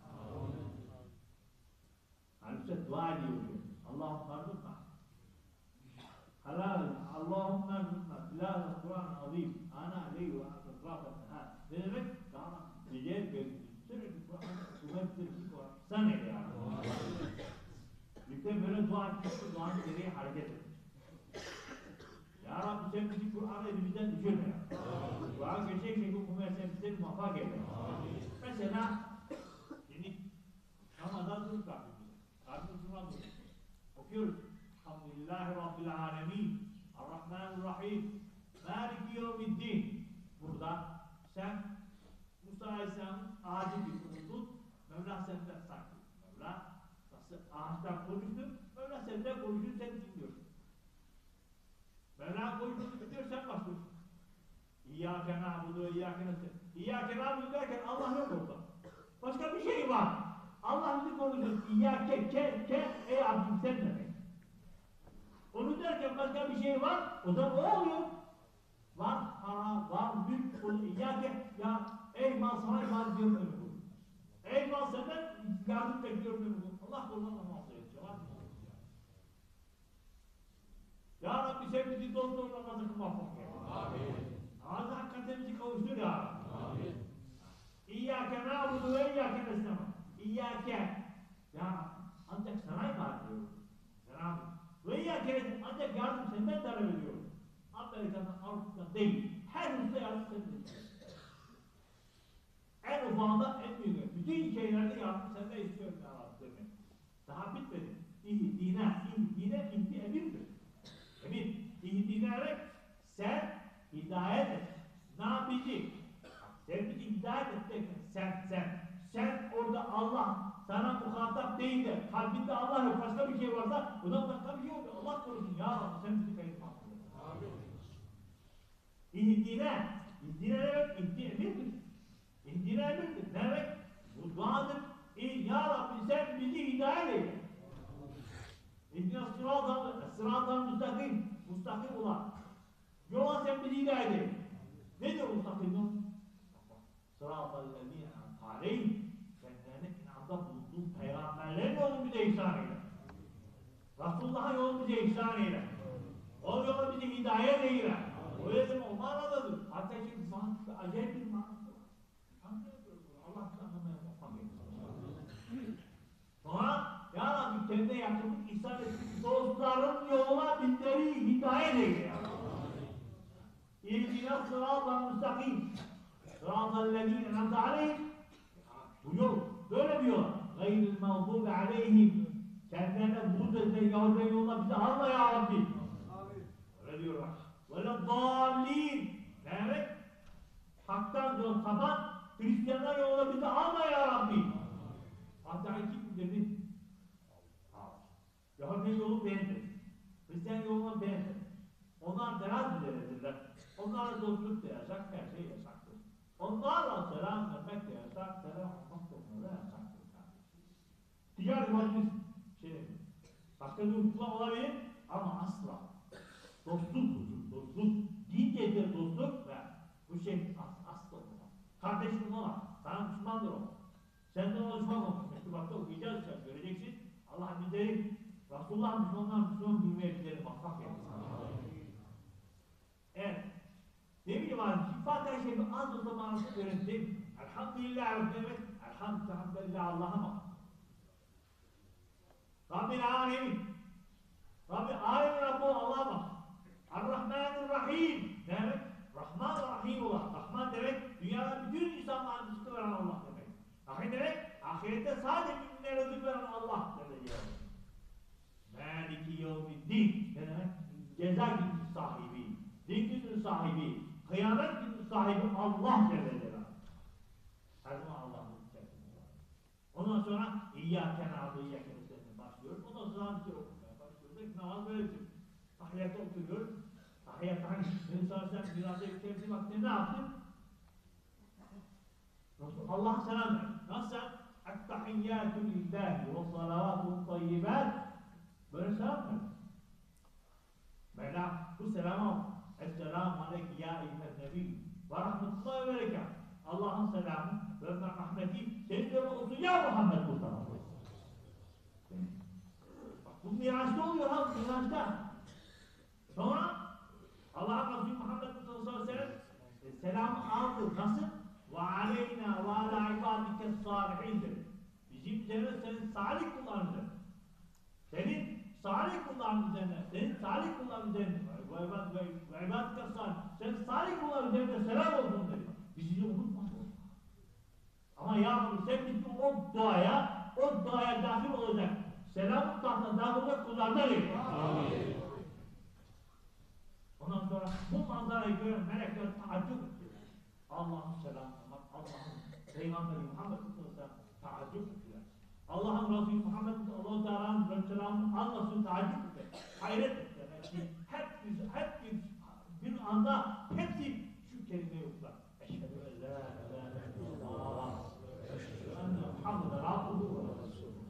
Halbuki dua ediyor. Allah'ım pardonma. Allahümme rızma. azim. Ana leyl ve atrafet nehar. Ne demek? Daha gece gökyüzü. Sürekli Kur'an'ı kuvvetli Kur'an. Sen eyle yani. İşte böyle dua etmiştir, duanın gereği hareket etmiş. Ya Rabbi sen bizi Kur'an'ı elimizden düşürme ya. Kur'an gerçek şekilde okumaya sen bize muvaffak eyle. Mesela, şimdi Ramazan durur Rabbimize. Rabbimiz durmaz durur. Okuyoruz. Elhamdülillahi Rabbil alemin. Ar-Rahmanir-Rahim. Maliki yevmiddin. Burada sen Musa Aleyhisselam'ın acil bir kulundun. Mevla senden saklı. Mevla nasıl ağaçtan konuştu? Mevla senden konuşur, sen dinliyorsun. Mevla konuştuğunu dinliyor, sen başlıyorsun. İyyâke na'budu ve iyyâke nestaîn. İyyâke na'budu derken Allah yok orada. Başka bir şey var. Allah bizi konuşuyor. İyyâke, ey abdim sen demek. Onu derken başka bir şey var. O da o oluyor. Var para, var mülk, İyyâke, ya ey mal sana ibadet ediyorum ömür bu. Ey mal senden yardım bekliyorum ömür bu. Allah korudan namazı edeceğim. Ya Rabbi sen bizi dostluğun namazı kılmak. Amin. Namazı hakikaten bizi kavuştur ya Rabbi. Amin. İyyâke na'budu ve iyyâke nestaîn. İyyâke, ya ancak sana ibadet ediyorum. Cenab-ı ve iyyâke nestaîn, ancak yardım senden talep ediyorum. Amerika'dan, Avrupa'dan değil. Her usta yardım senden. En ufağında en büyük. Bütün şeylerde yardım senden istiyorum ya Rabbi demek. Daha bitmedi. İhdine emirdir. Emin. İhdine sen hidayet et. Ne yapacak? Sen bizi hidayet et derken sen orada Allah sana muhatap değil de kalbinde Allah yok, başka bir şey varsa bundan başka bir şey yok. Allah korusun ya Rabbi sen bizi kayıtmak. İhdine ne demek? Emirdir. İhdine emirdir. Ne demek? Bu duadır. Ya Rabbi sen bizi hidayet eyle. İhdine sırat-ı müstakim olan. Yola sen bizi hidayet eyle. Nedir müstakim yol? Sırat-ı lezîne aleyhim. Kendilerine inamda bulunduğun peygamberlerin yolunu bize ihsan eyle. Resulullah'ın yolunu bize ihsan eyle. O yola bizi hidayet eyle. Öyle deme, o manadadır. Hatta şimdi acayip bir manası var. Allah anlamaya muvaffak etsin. Sonra ya Rabbi kendine yakınlık ihsan etsin. Dostların yoluna bizleri hidayet eyle ya. İhdina sırat-ı müstakim. Sırat-ı lezîne en'amte aleyhim. Bu yol, böyle bir yol. Gayril mağdûbe aleyhim. Kendilerine buğz edilen Yahudilerin yoluna bizi alma ya Rabbi. Öyle diyor bak. وَلَضَّالِينَ ne demek? Hak'tan yol sapan Hristiyanlar yoluna bizi alma ya Rabbi. Hatta iki dedi. Yahudi yolu beğendir. Hristiyan yoluna beğendir. Onlar teraz üzerindedirler. Onlarla dostluk da yasak, her şey yasaktır. Onlarla selam vermek de yasak, selam almak da onlara yasaktır. Ticaret hadimiz başka bir hukukla olabilir ama asla. Dostluk, din getir dostluk ve bu şey asla olmaz. Kardeşim olmaz, sana Müslümandır o. Sen de ona düşman olmuş. Mektubatta okuyacağız, göreceksin. Allah bizleri, Resulullah Müslüman bilmeye bizleri muvaffak etsin. Evet. Ne bileyim abi, Fatiha'yı şimdi az o zamanında öğrendim. Elhamdülillah demek, elhamdülillah Allah'a bak. Rabbil alemin. Rabbi alemin Rabbu Allah'a bak. Ar-Rahmanir-Rahim demek, Rahman Rahim olan. Rahman demek, dünyada bütün insanların rızkı veren Allah demek. Rahim demek, ahirette sadece müminlere rızık veren Allah demek. Maliki yevmiddin demek, ceza günü sahibi, din günü sahibi, kıyamet günü sahibi Allah demek. Her zaman Allah'ın içerisinde var. Ondan sonra İyyâke na'budu ve iyyâke nestaîn başlıyoruz. Ondan sonra bir şey okumaya başlıyoruz. Namaz böyle bir şey. Tahiyyata oturuyoruz. Tahiyyata hangi? Sen biraz yükselsin vakti ne yaptın? Allah'a selam ver. Nasıl sen? Ettahiyyâtu lillahi ve salâvâtu tayyibât. Böyle selam ver. Mevla bu selamı al. Esselamu aleyke ya eyyühen nebi. Ve rahmetullahi ve berekâh. Allah'ın selamı ve rahmeti senin üzerine olsun ya Muhammed Mustafa. Bak bu miraçta oluyor ha, miraçta. Sonra Allah'ın Resulü Muhammed Mustafa sallallahu aleyhi ve selamı aldı. Nasıl? Ve aleyna ve ala ibadike salihindir. Bizim üzerine senin salih kullarındır. Senin salih kulların üzerine, senin salih kulların üzerine, ve ibadike salih, senin salih kulların üzerine selam olsun dedi. Bizi unutmadı. Ama ya Rabbi sen bizi o duaya dahil olacak. Selamın tahtına dahil olacak kullardan eyle. Ondan sonra bu manzarayı gören melekler taaccüp ediyor. Allah'ın selamı, Allah'ın Peygamberi Muhammed Aleyhisselam taaccüp ediyor. Allah'ın Resulü Muhammed Aleyhisselam'ın anlasını taaccüp ediyor. Hayret ediyor. Hep bir anda hepsi şu kelimeyi okurlar. Eşhedü en la ilahe illallah. Eşhedü enne Muhammeden abduhu ve resulühü.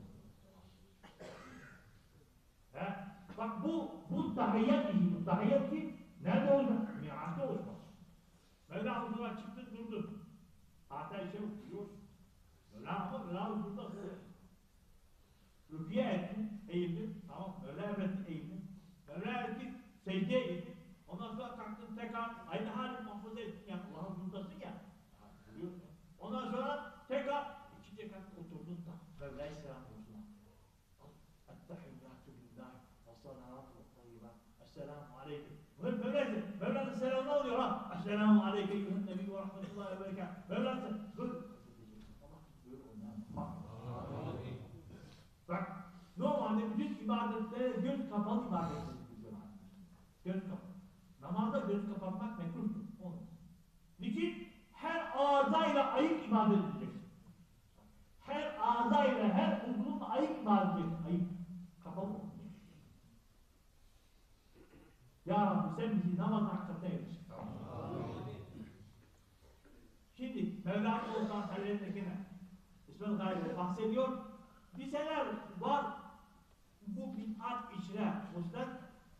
Bak bu tahiyyat ki nerede olacak? Miraç'ta olacak. Mevla huzura çıktı durdu. Hatta işe okuyor. Mevla huzurda durdu. Rüküye etti, eğildi. Tamam, Mevla emretti, eğildi. Mevla etti, secdeye eğildi. Ondan sonra kalktın tekrar aynı hali muhafaza ettin ya. Allah'ın huzurundasın ya. Ondan sonra tekrar ikinci rekat oturdun da Mevla'yı selam olsun. Ettehiyyatü billah ve salatü ve tayyibat. Esselamu aleyküm. Mevla'nın selamını alıyor ha. Esselamu aleyküm eyyühen nebi ve rahmetullahi ve berekatuhu. Mevla'nın böyle bak, normalde bütün ibadetlere göz kapalı ibadetler yapıyor. Göz kapalı. Namazda göz kapatmak mekruhtur. Niçin? Her ağzayla ayık ibadet edeceksin. Her ağzayla, her uzunla ayık ibadet edeceksin. Ayık. Kapalı olmayacak. Ya Rabbi sen bizi namaz hakikaten edeceksin. Şimdi Mevla'nın olsan hallerindekine İsmail Gayri bahsediyor. Liseler var, bu bid'at içine muslat,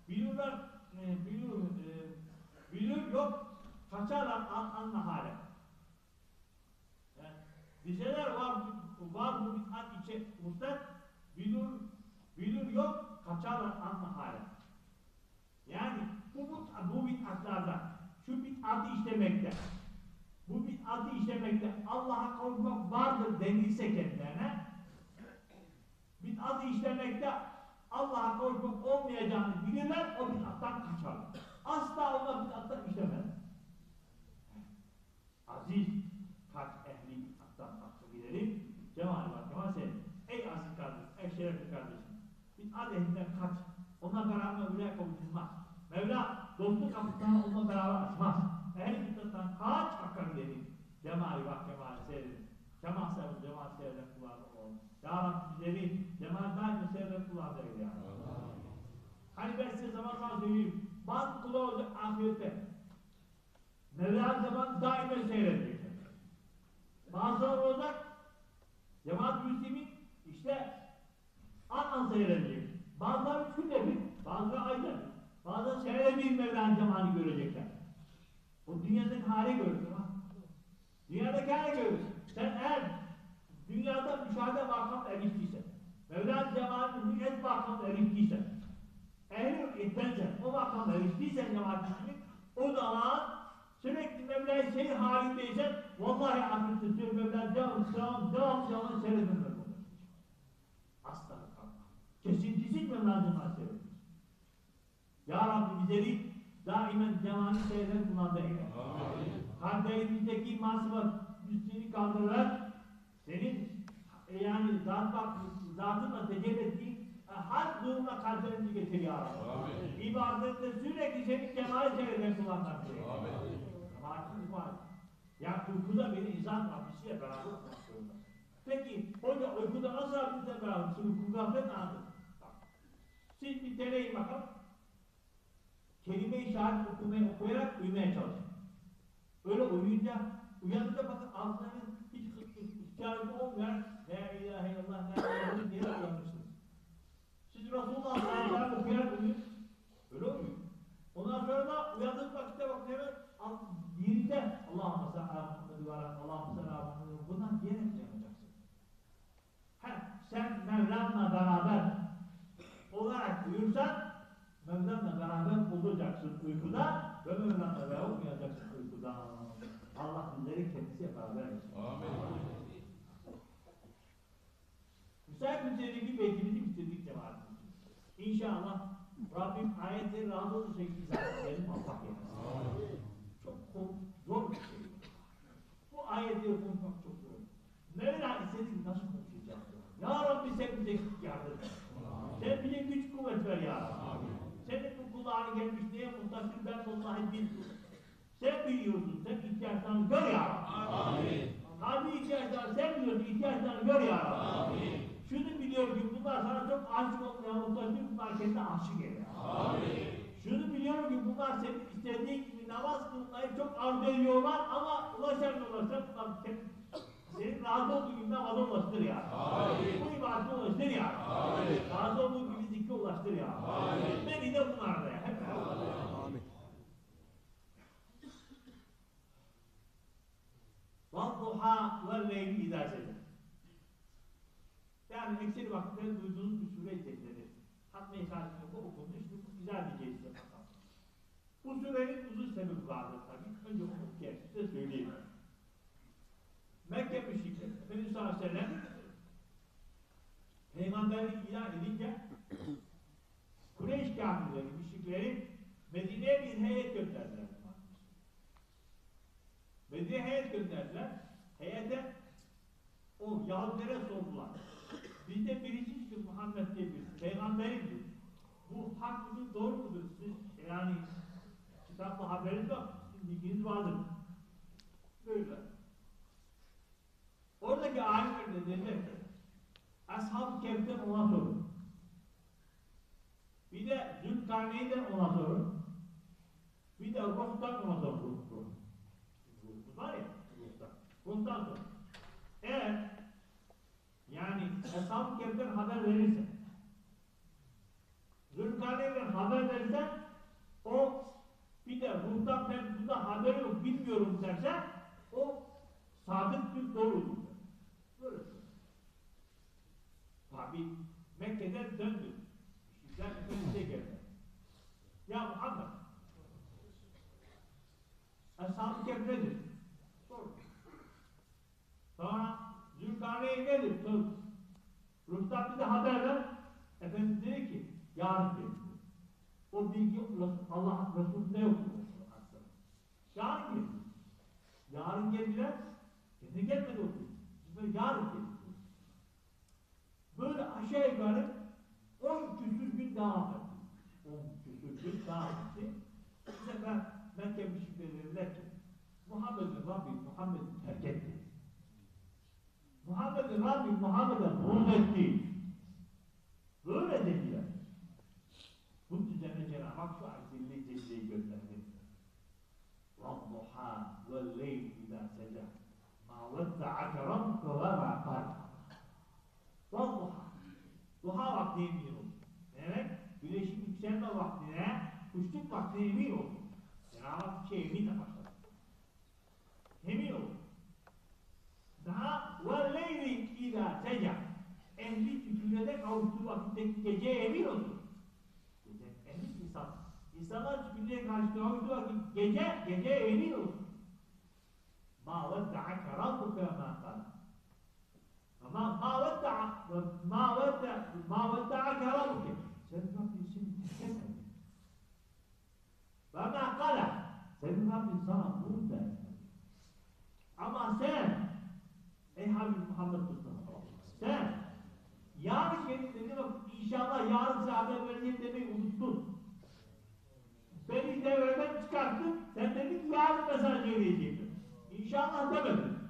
bilir yok, kaçarlar anla hale. Yani, liseler var bu bid'at içine muslat, bilir yok, kaçarlar anla hale. Yani bu bid'atlardan, şu bid'atı işlemekte, bu bid'atı işlemekte Allah'a korkmak vardır denilse kendilerine, bid'atı işlemekte Allah'a korkmak olmayacağını bilirler, o bid'attan kaçarlar. Asla ona bid'attan işlemez. Aziz, kaç ehli bid'attan hakkı bilelim. Cemal-i Bakıma sen, ey aziz kardeşim, ey şerefli kardeşim, bid'at ehlinden kaç. Onunla beraber öyle kavuşulmaz. Mevla dostluk kapısını onunla beraber açmaz. Ehli bid'attan kaç hakkı bilelim. Cemal-i Bakıma seyredin. Cemal seyreden kulağına olun. Ya Rabbi bizleri cemal daimi seyreden kulağına eyle ya. Hani ben size zaman söyleyeyim. Bazı kulağı olacak ahirette. Mevla zaman daima seyredecek. Bazıları olacak. Cemaat Müslümin işte an seyredecek. Bazıları 3 günde bir, bazıları ayda bir. Bazıları senede bir Mevla'nın cemalini görecekler. O dünyadaki hali görürsün ha. Dünyadaki hali görürsün. Sen eğer dünyada müşahede makamda eriştiysen, Mevla'nın cemalinin hüccet makamda eriştiysen, ehl-i ettensen, o makamda eriştiysen cemaatini, o zaman sürekli Mevla'yı seyir halindeysen, vallahi akıntı diyor Mevla'nın devamlı seyredilmez olur. Asla kalma. Kesintisiz Mevla'nın cemalini seyredilmez. Ya Rabbi bizleri daimen cemalini seyreden kullandı eyle. Kalplerimizdeki masıvat üstünü kaldırarak senin yani zatınla tecelli ettiğin her durumla kalplerimizi getir ya Rabbi. İbadette sürekli senin cemali seyreden kullanmak gerekiyor. Cemaatimiz var. Ya uykuda beni izah Rabbisiyle beraber olmak zorunda. Peki hoca uykuda nasıl Rabbisiyle beraber? Şimdi uyku gaflet anladım. Siz bir deneyin bakalım. Kelime-i şehadet okuyarak uyumaya çalışın. Öyle uyanınca bakın ağzınızın hiç ihtiyacı olmayan La ilahe illallah, La ilahe illallah diye uyanmışsınız. Siz Resulullah Allah'ı okuyarak uyuyun. Öyle uyuyun. Ondan sonra da uyandığınız vakitte bakın hemen yerinde Allah'ım sallallahu aleyhi ve sellem Allah'ım sallallahu aleyhi ve sellem bundan diyerek yapacaksın. Sen Mevlam'la beraber olarak uyursan Mevlam'la beraber olacaksın uykuda ve Mevlam'la beraber uyuyacaksın uykuda. sefalar etsin. Amin. Müsait üzerindeki beykimizi bitirdik cemaatimiz. İnşallah Rabbim ayetleri razı olursa izah edelim Allah eylesin. Çok zor bir şey. Bu ayetleri konuşmak çok zor. Mevla istedik nasıl konuşacağız? Ya Rabbi sen bize yardım et. Sen bize güç kuvvet ver ya Rabbi. Senin bu kulağına gelmiş neye muhtaçsın ben vallahi bilmiyorum. Sen biliyorsun, sen ihtiyaçlarını gör ya Rabbi. Hadi ihtiyaçlarını sen biliyorsun, ihtiyaçlarını gör ya Rabbi. Şunu biliyorum ki bunlar sana çok aşık olmaya muhtaçsın, bunlar kendine aşık eder. Şunu biliyorum ki bunlar senin istediğin gibi namaz kılmayı çok arzu ediyorlar ama ulaşamıyorlar. Sen bunlar senin razı olduğun gibi namaza ulaştır ya. Bu ibadete ulaştır ya. Razı olduğun gibi zikre ulaştır ya. Beni de bunlarda ya. Hep Amin. Vadduha ve leyli idâsede. Yani ekseri vakitte duyduğunuz bir sure izledileri. Hatmi-i Şahit'in bu okundu. Şimdi bu güzel bir gecesi bakalım. Bu surenin uzun sebebi vardır tabii. Önce onu okuyayım, size söyleyeyim. Mekke müşrikleri, Efendimiz sallallahu aleyhi ve sellem Peygamberlik ilan edince Kureyş kâfirleri, müşrikleri Medine'ye bir heyet gönderdiler. Medine'ye heyet gönderdiler. Heyete o Yahudilere sordular. Bizde birisi çıktı Muhammed diye birisi. Peygamberimdir. Bu hak mıdır, doğru mudur? Siz yani kitapla haberiniz yok. Sizin bilginiz vardır. Böyle. Oradaki alimler de dediler ki Ashab-ı Kehf'ten ona sorun. Bir de Zülkarneyn'den ona sorun. Bir de Ruh'tan ona sorun. Ruh var ya, Ruh'tan sorun. Eğer yani Ashab-ı Kehf'ten haber verirse Zülkarneyn'den haber verirse o bir de Ruh'tan ben bunda haber yok bilmiyorum derse o sadık bir doğrudur. Böyle. Tabi Mekke'den döndü. Müşrikler Efendimiz'e geldi. Ya Muhammed Ashab-ı Kehf nedir? Sor. Sonra Zülkarneyn nedir? Sor. Ruh'tan bize haber ver. Efendimiz dedi ki yarın gelir. O bilgi Allah Resulü'nde yok. Yarın gelir. Yarın geldiler. Kendi gelmedi o bilgi. Yarın gelir. Böyle aşağı yukarı 10 küsür gün devam etti. 10 küsür gün devam etti. Bu sefer Mekke müşrikleri dediler ki Muhammed'in Rabbi Muhammed'i terk etti. Muhammed'in Rabbi Muhammed'e buğz etti. Böyle dediler. Bunun üzerine Cenab-ı Hak şu ayet-i celleyi gönderdi. Vadduha ve leyl idâ secâ mâ vedda'ake rabbuke ve mâ kâl. Vadduha. Duha vakti emin olsun. Demek güneşin yükselme vaktine, kuşluk vaktine emin olsun. Cenab-ı Hak bir şey eminle başladı. Emin olsun. Daha ve leyli idâ secâ. Ehli sükunete kavuştuğu vakitteki geceye emin olsun. Ehli insan. İnsanlar sükunete kavuştuğu vakit geceye emin olsun. Mâ vedda'ake rabbuke ve mâ kâl. Ma vedda'ake rabbuke. Senin Rabbin seni terk etmedi. Ve mâ kâle. Senin Rabbin sana buğz da etmedi. Ama sen ey Habib Muhammed Mustafa sen yarın gelip dedi bak inşallah yarın size haber vereceğim demeyi unuttun. Beni devreden çıkarttın. Sen dedin ki yarın mesaj vereceğim. İnşallah demedin.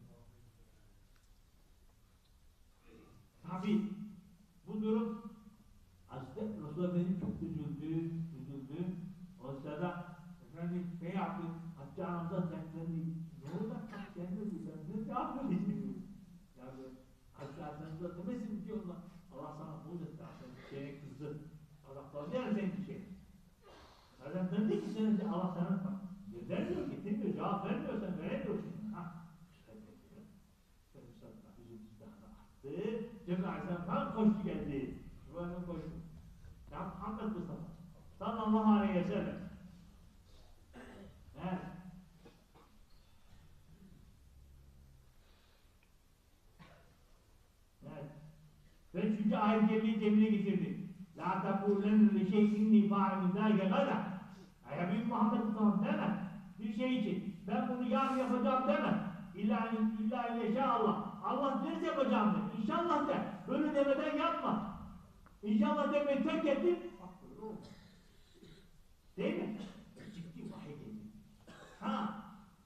Tabi bu durum Hazreti Resulullah Efendimiz çok üzüldü. O sırada efendim ne yaptı? Hacı anamıza dertlerini ne olacak? Kendisi ne yaptı diyeceğim. Yani Hacı anamıza demesin ki Allah sana buğz etti. Şeye kızdı. Allah koruyor senin bir şey. Zaten dedi ki senin Allah sana vermiyor, getirmiyor, cevap vermiyorsan veremiyorsun. Cebrail Aleyhisselam koştu geldi. Şuranın koştu. Ya Muhammed Mustafa sallallahu aleyhi ve sellem. Ve 3. ayet cemile getirdi. La takulen li şey'inni fa'ilun zâge gada. Ya Büyük Muhammed Mustafa deme. Bir şey için. Ben bunu yarın yapacağım deme. İlla inşallah. Allah derse yapacağım de. İnşallah de. Böyle demeden yapma. İnşallah demeyi terk ettin. Bak böyle oldu. Değil mi? Ciddi vahiy geldi. Ha.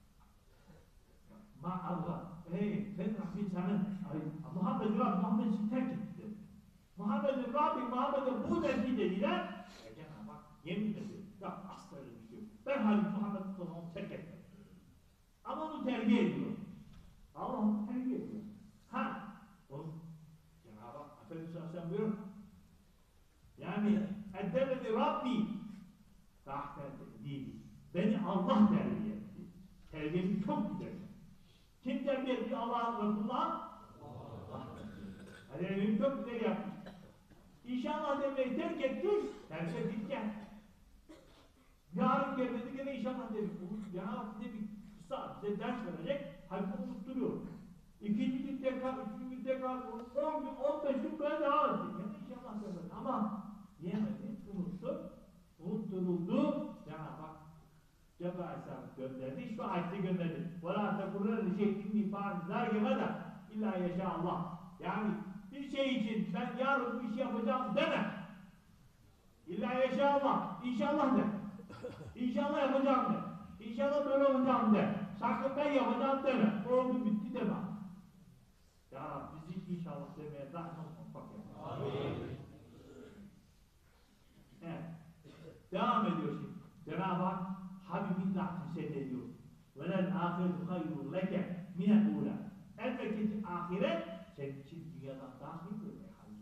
Allah. Ben Rabbim sana Muhammed'in Rabbi Muhammed'i terk etti. Muhammed'in Rabbi Muhammed'e bu dersi dediler. Cenab-ı Hak yemin ediyor. Ya asla öyle bir şey yok. Ben Halil Muhammed Mustafa'yı onu terk etmedim. Ama onu terbiye ediyor. Allah onu terbiye ediyor. Ha. Onu Cenab-ı Hak Efendimiz Aleyhisselam buyuruyor. Yani eddebedi Rabbi tahta değil. Beni Allah terbiye etti. Terbiyemiz çok güzel. Kim terbiye etti Allah'ın Resulullah? Allah. Terbiyemiz çok güzel yapmış. İnşallah demeyi terk ettik. Terbiye bitken. Yarın gelmedi gene inşallah dedik. Cenab-ı Hak bize bir kısa bize ders verecek. Halbuki unutturuyor. 2. gün tekrar, 3. gün tekrar, 10 gün, 15 gün böyle devam ettik. Yani inşallah demedi. Ama yemedi, unuttu. Unutturuldu. Cenab-ı Hak Cebrail Aleyhisselam gönderdi. Şu ayeti gönderdi. وَلَا تَقُرَّ لِشَيْءٍ فَعَلْ ذَٰلِكَ İlla yeşâallah. Yani bir şey için ben yarın bir şey yapacağım deme. İlla yeşâallah. İnşallah de. İnşallah yapacağım de. İnşallah böyle olacağım de. Sakın ben yapacağım deme. Oldu bitti deme. Ya Rabbi bizi inşallah demeye daim olmak ya. Amin. Evet. Devam ediyor şimdi. Cenab-ı Hak Habibin zaten seyrediyor. وَلَنْ آخِرَةُ خَيْرٌ لَكَ مِنَ الْعُولَى Elbette ki ahiret senin için dünyadan daha hayırlı.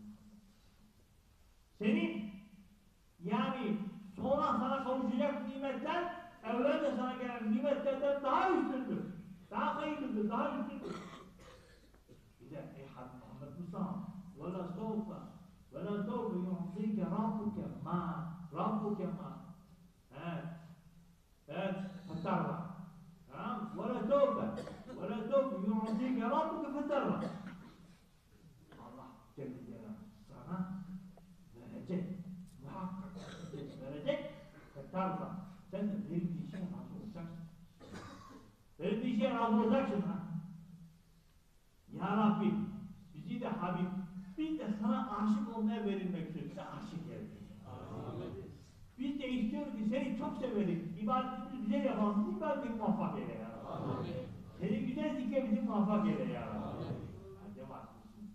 Senin yani sonra sana kavuşacak nimetler evvelce sana gelen nimetlerden daha üstündür. Daha hayırlıdır, daha üstündür. Bir de ey Muhammed Mustafa وَلَا سَوْفَ يُعْطِيكَ رَبُّكَ مَا Evet, fatarra. وَلَا سَوْفَ يُعْطِيكَ رَبُّكَ فَتَرَّ Allah Celle Celaluhu sana verecek, muhakkak verecek, fatarra. Sen de verildiği şeye razı olacaksın. Verildiği şeye razı olacaksın ha. Ya Rabbi, bizi de Habib, biz de sana aşık olmaya verilmek için bize aşık eyle. Biz de istiyoruz ki seni çok severim. İbadetimizi güzel yapalım, ibadetimizi muvaffak eyle ya Rabbi. Seni güzel zikre muvaffak eyle ya Rabbi. Hadi varsın.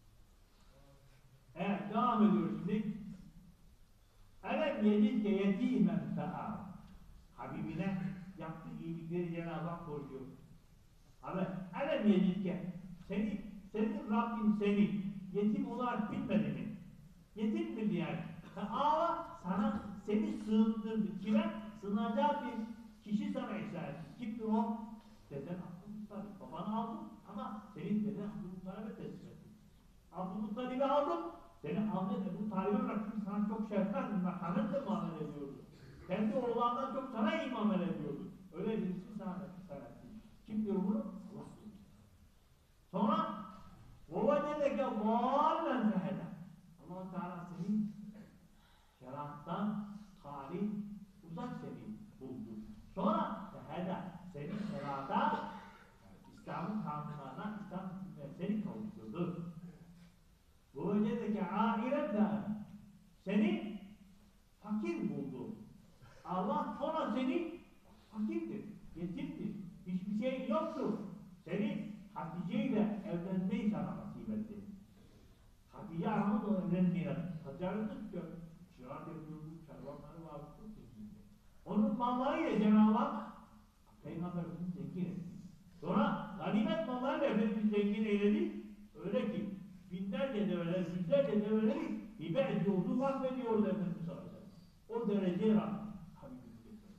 Evet, devam ediyoruz şimdi. Elem yedizke yetimen fe'â. Habibine yaptığı iyilikleri Cenab-ı Hak koruyor. Abi, elem yedizke. Senin Rabbin seni yetim olarak bilmedi mi? Yetim bildi yani. Fe'â sana seni sığındırdı. Kime? Sığınacağı bir kişi sana ihsan etti. Kimdir o? Deden Abdülmuttalip. Babanı aldım ama senin deden Abdülmuttalip'e teslim ettim. Abdülmuttalip'i aldım. Seni aldım. Bu talibi bıraktım. Sana çok şefkat, merhametle muamele ediyordu. Kendi oğlandan çok sana iyi muamele ediyordu. Öyle birisi sana ihsan etti. Kim diyor bunu? Allah diyor. Sonra وَوَجَدَكَ ضَالًا فَهَدًا Allah-u Teala senin şeriattan talih uzak seni buldu. Sonra feheda senin şerata İslam'ın kanunlarına, İslam hükümlerine seni kavuşturdu. Bu vecedeki ahiretten seni fakir buldu. Allah sonra seni fakirdir, yetimdir, hiçbir şey yoktur. Seni Hatice ile evlenmeyi sana nasip etti. Hatice aramız o evlenmeyle ticareti tutuyor. Şirat yapıyordu, kervanları vardı, çok zengindi. Onun mallarıyla Cenab-ı Hak Peygamberimizi zengin etti. Sonra ganimet mallarıyla Efendimiz zengin eyledi. Öyle ki binlerce develer, yüzlerce develeri hibe ediyordu, vakfediyordu Efendimiz Aleyhisselam. O dereceye rağmen Habibimiz getirdi.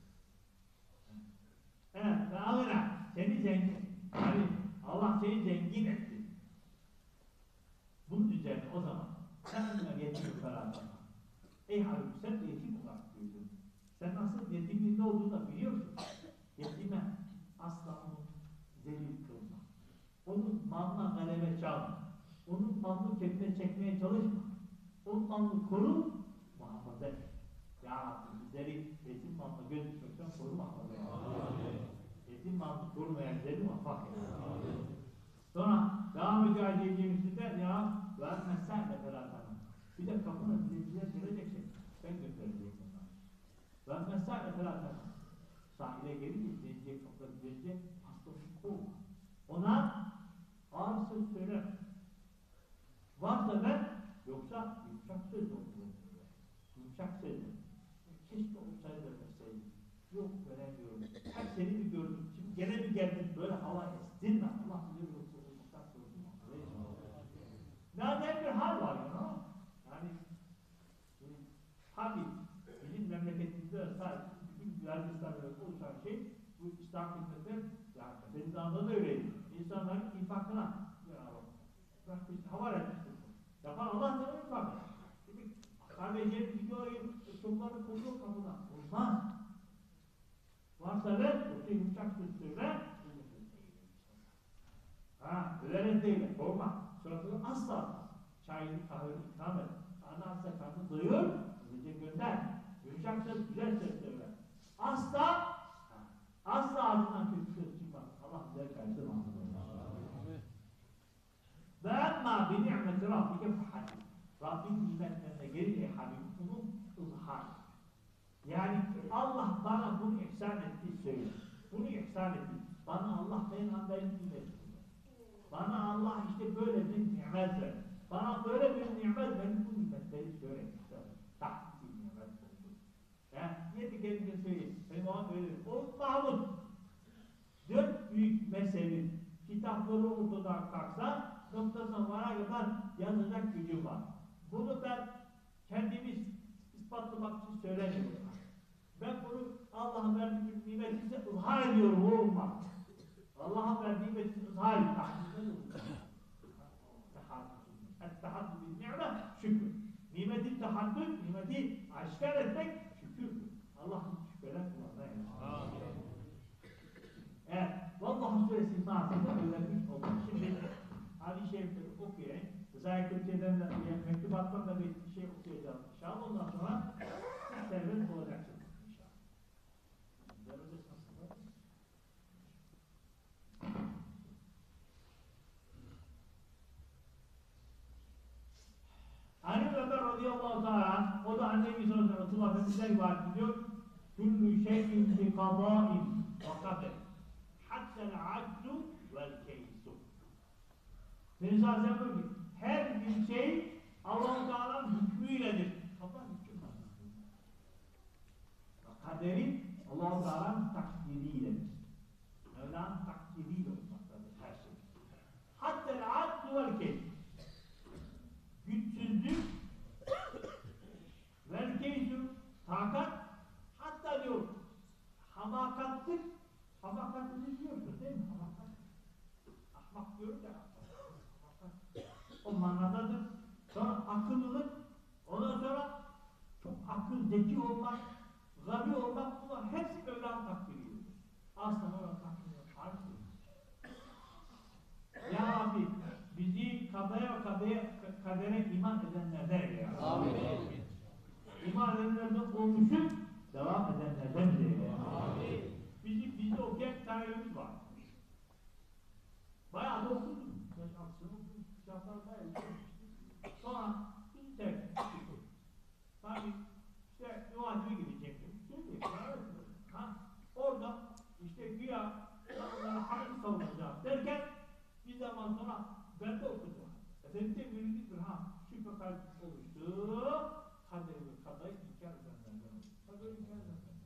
Evet, ve ağına seni zengin. Yani Allah seni zengin etti. Bunun üzerine o zaman sen bunlar yetim olarak ey Habib sen de yetim olarak büyüdün. Sen nasıl yetimin ne olduğunu da biliyorsun. Yetime asla onu zelil kılma. Onun malına galebe çalma. Onun malını kendine çekmeye çalışma. Onun malını koru, muhafaza et. Ya Rabbi bizleri yetim malına göz düşmekten koru, muhafaza et. Yetim malını korumayan bizleri muvaffak et. Sonra devam ediyor ayet-i kerimesinde ya vermezsen de beraber. Bir de kapına bize geleceksin. Ben göndereceğim bunları. Vermezsen de beraber. Sahile gelince deneyecek, kapıda gidecek, hastası kovma. Ona ağır söz söyle. Varsa ver, yoksa yumuşak söz olur. Yumuşak söz. Keşke olsaydı verseydim. Yok veremiyorum. Her seni bir gördüm. Şimdi gene mi geldin böyle hava estin mi? Allah bilir yoksa yumuşak söz mü? Nadir bir hal var ya. Yani tabi bizim memleketimizde sadece bütün Gülercistan'da oluşan şey bu İslam hizmetler yani Efendimiz'de de öyleydi. İnsanların infakına havale etmiştir. Yapan Allah sana infak. Kardeşlerim gidiyor, çocukları koruyor kapıdan. Olmaz. Varsa ver, yoksa yumuşak söz söyle. Öyle değil, korkma. Suratını asla çayını, kahveni ikram et. Karnı asla karnını doyur, bize gönder. Yumuşak söz, güzel söz söyle. Asla ağzından kötü söz çıkmaz. Allah bize karşılamaz. Ve emma bi ni'meti Rabbike fahadis. Rabbin nimetlerine gelince Habibim bunu ızhar. Yani Allah bana bunu ihsan etti söyle. Bunu ihsan etti. Bana Allah peygamberin nimetini. Bana Allah işte böyle bir nimet ver. Bana böyle bir nimet verin bu nimetleri söyle. Tahsil nimet oldu. Niyeti kendine söyleyeyim. Benim ona söyledim. O Mahmud. 4 büyük mezhebi kitapları ortadan kalksa noktasına vara kadar yazacak gücüm var. Bunu ben kendimiz ispatlamak için söylemiyorum. Ben bunu Allah'ın verdiği bir nimetinize ızhar ediyorum oğlum bak. Allah'ın verdiği nimetini ızhar ediyorum. Et-tahaddü bil ni'me şükür. Nimeti tahaddü, nimeti aşkar etmek şükürdür. Allah'ın şükreden kulağına eylesin. Evet, Vallahi Suresi Nasır'da öğrenmiş olduk. Şimdi hadis-i şerifleri okuyayım. Rıza-i Kırkçe'den de mektubattan da bir şey okuyacağız inşallah. Ondan sonra serbest olacaksınız inşallah. Göreceğiz aslında. Ali Ömer radıyallahu teala o da annemiz Resulullah Efendimiz'e rivayet ediyor. Küllü şeyin bi kadâin ve kader. Hattel aczu vel keysu. Peygamber Aleyhisselam diyor ki her bir şey Allah-u Teala'nın hükmüyledir. Allah hükmü var. Kaderin Allah-u Teala'nın takdiriyledir. Mevla'nın takdiriyle olmaktadır her şey. Hattel aczu vel keysu. Güçsüzlük vel keysu takat hatta diyor hamakatlık. Hamakatlık biliyorsun değil mi? Hamakat. Ahmak diyoruz ya. O manadadır. Sonra akıllılık. Ondan sonra çok akıl, zeki olmak, gabi olmak bunlar hepsi Mevla'nın takdiridir. Aslında Mevla'nın takdiridir. Ya Rabbi bizi kadere iman edenlerden eyle ya. Amin. İman edenlerden olmuşuz, devam edenlerden eyle ya. Amin. Bizi okuyan bir tane yönümüz var. Bayağı da okudum. Kitaplar bayağı okudum. Sonra bizi terk ettik. Tabii işte üniversiteye gidecektim. Orada işte güya onlara hakkı savunacağım derken bir zaman sonra ben de okudum. Efendimiz'e verilmiştir şüphe kalbi oluştu. Kaderi ve kadayı inkar edenlerden oldu. Kaderi inkar edenlerden.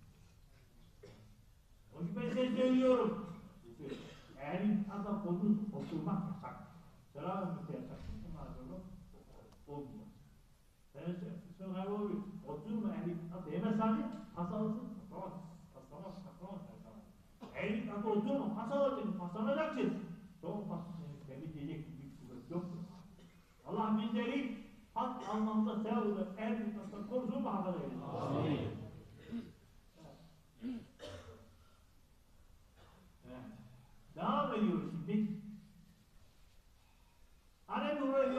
O yüzden ben size söylüyorum. Eğer adam oturmak yasak. Selam ömrüte yasak. Bunlar sonra olmuyor. Sen galiba oluyor. Oturma ehli hatta yemez hali hasalısın. Paslamaz. Ehli hatta oturma. Paslanacaksın. Sonra seni diyecek bir kuvvet yoktur. Allah bizleri hak anlamda sevabını ehli hatta korusun muhafaza edin. Amin. Devam ediyoruz şimdi. Ebu Hureyre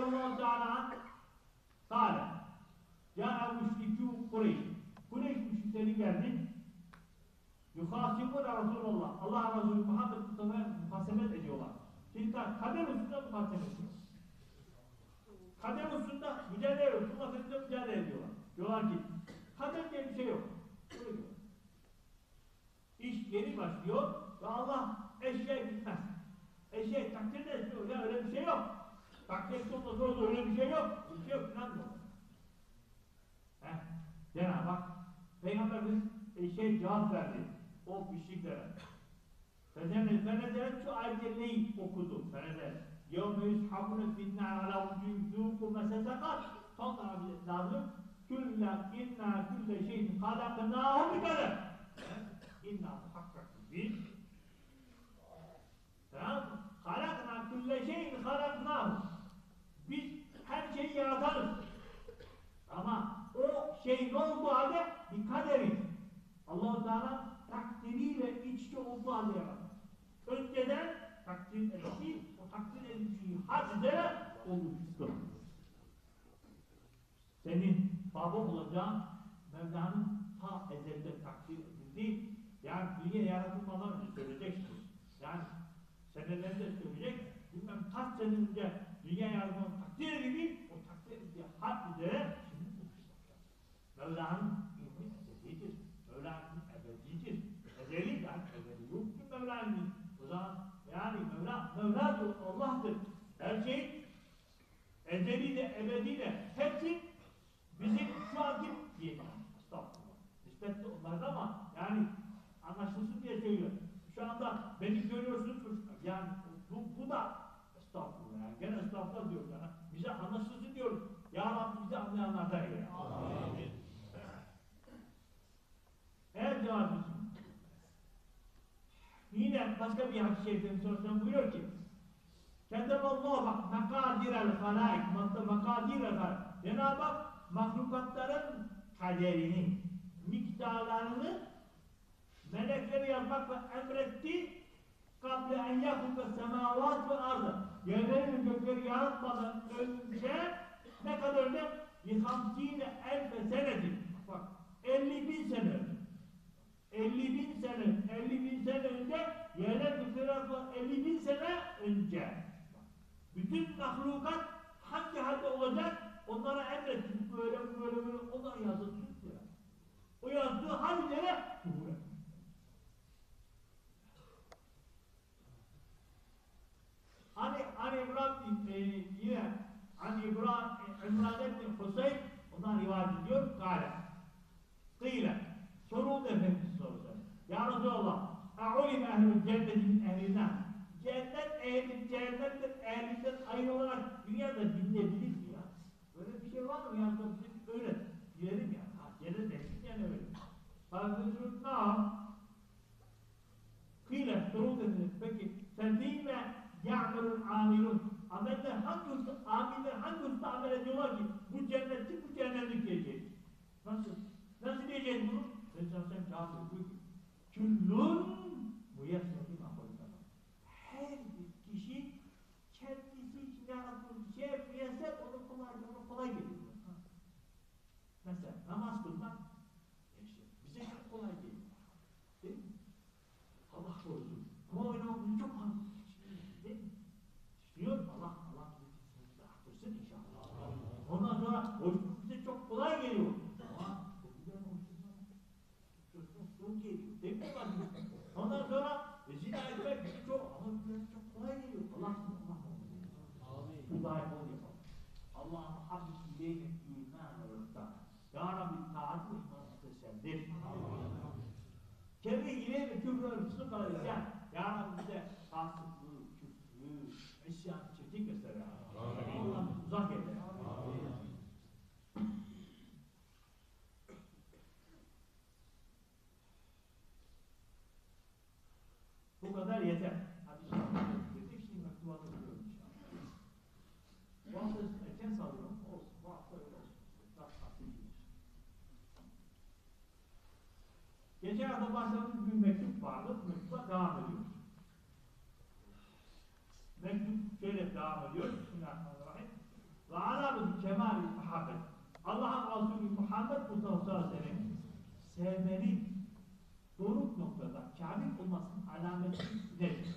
geldi. Yuhasibuna Resulullah. Allah Resulü Muhammed Mustafa'ya muhasebet ediyorlar. Şimdi kader hususunda muhasebet ediyor. Kader hususunda mücadele ediyor. Resulullah Efendimiz'le mücadele ediyorlar. Diyorlar ki kader diye bir şey yok. Böyle diyor. İş yeni başlıyor ve Allah eşeğe gitmez. Eşeğe takdir de etmiyor. Ya öyle bir şey yok. Takdir etmiyorsa orada öyle bir şey yok. Bir şey yok. İnanmıyorlar. Cenab-ı Hak Peygamberimiz cevap verdi. O müşriklere. Fenezeret şu ayetleri okudu. Fenezeret. يَوْمَ يُسْحَبُونَ فِي النَّارِ عَلَى وُجُوهِهِمْ مَسَسَقَاتٍ son tarafı lazım. Külla inna külle şeyin halaknâhu bikâle. İnna muhakkak biz. Tamam mı? Halaknâ külle şeyin halaknâhu. Biz her şeyi yaratarız. Ama o şeyin olduğu halde bir kaderi. Allah-u Teala takdiriyle içki olduğu halde yaratır. Önceden takdir edildiği, o takdir edildiği hadde oluştur. Senin baba olacağın Mevla'nın ta ezelde takdir edildiği, yani dünya yaratılmadan önce söyleyeceksiniz. Yani senelerinde söyleyecek, bilmem kaç sene önce dünya yaratılmadan takdir edildiği, o takdir edildiği had üzere şimdi oluştur. Mevla'nın ilmi ezelidir. Mevla'nın ebedidir. Ezeli yani ebedi yoktur Mevla'nın. O zaman yani Mevla'dır, Allah'tır. Her şey ezeli de ebedi de hepsi bizim şu anki diyelim. Estağfurullah. Nispetli onlarda ama yani anlaşılsın diye söylüyorum. Şu anda beni görüyorsunuz yani bu da estağfurullah yani gene estağfurullah diyorum yani. Bize anlaşılsın diyorum. Ya Rabbi bizi anlayanlardan eyle. Amin. Eğer cevabımız yine başka bir hadis-i şerifin sorusuna buyuruyor ki Keteballahu bak mekadirel halaik mekadirel halaik Cenab-ı Hak mahlukatların kaderini, miktarlarını melekleri yazmakla emretti kable en yakûke semâvât ve ardı yerleri ve gökleri yaratmadan önce ne kadar önce? Lihamsîne elfe senedir bak 50.000 sene önce 50.000 sene önce yerler gökleri yaratmadan 50.000 sene önce bütün mahlukat hangi halde olacak? Onlara emrettim, böyle, onlar yazılsın diyor. O yazdığı hallere zuhur etmiş. Hani İmran yine İmran ibn Hüseyin ondan rivayet ediyor, gâle. Kıyle, soruldu Efendimiz sorusu. Ya Resulallah, e'ulim ehlül cenneti min ehlinden. Cennet ehli, cehennemden ehlinden ayrı olarak dünyada dinleyebilir mi ya? Böyle bir şey var mı ya? Öyle. Diyelim ya. Cennet ehli yani öyle. Fâzûzûn nâm. Kıyle, soruldu Efendimiz. Peki, sen değil mi? Ya'melun amilun. Ameller hangi usta, amiller hangi usta amel ediyorlar ki bu cennetlik, bu cehennemlik diyeceğiz. Nasıl? Nasıl diyeceğiz bunu? Sen cevap ediyor ki küllün müyessetin aholünden. Her bir kişi kendisi için yarattığı şey müyesser, onu kolay geliyor. Mesela namaz kılmak bize çok kolay geliyor. Değil mi? Allah korusun. Ama oynamamız çok anlamlı. Diyor Allah bizi aktırsın inşallah. Ondan sonra oruçluk bize çok kolay geliyor. Ama o güzel oruçluk geliyor. Değil mi? Ondan sonra zina etmek bize çok kolay geliyor. Allah müdahil ol yapalım. Allah'ın habisi beyni iman arasında. Ya Rabbi taat ve iman muhteşemdir. Kendi ile ve küfrü ölçüsü kalır. Ya Rabbi bize fasıklığı, küfrü, isyan, çirkin gösterir. Ondan uzak eder. Bu kadar yeter. Hadi dedik şimdi mektubatı buluyorum inşallah. Bu hafta erken salıyorum. Olsun. Bu hafta öyle olsun. Geçen hafta başladığımız bir mektup vardı. Bu mektuba devam ediyoruz. Mektup şöyle devam ediyor. Bismillahirrahmanirrahim. Ve alâ bi kemâli muhabbet. Allah'ın Resulü Muhammed Mustafa sallallahu aleyhi ve sellem sevmenin doruk noktada kamil olmasının alameti nedir?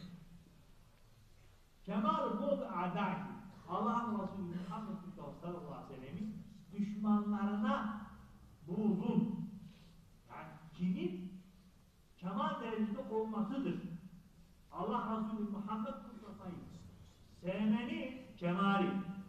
Kemal-i buğd-u a'dâhi Allah'ın Resulü Muhammed Mustafa sallallahu aleyhi ve sellem'in düşmanlarına buğzun, yani kinin kemal derecede olmasıdır. Allah Resulü Muhammed Mustafa'yı sevmenin kemali,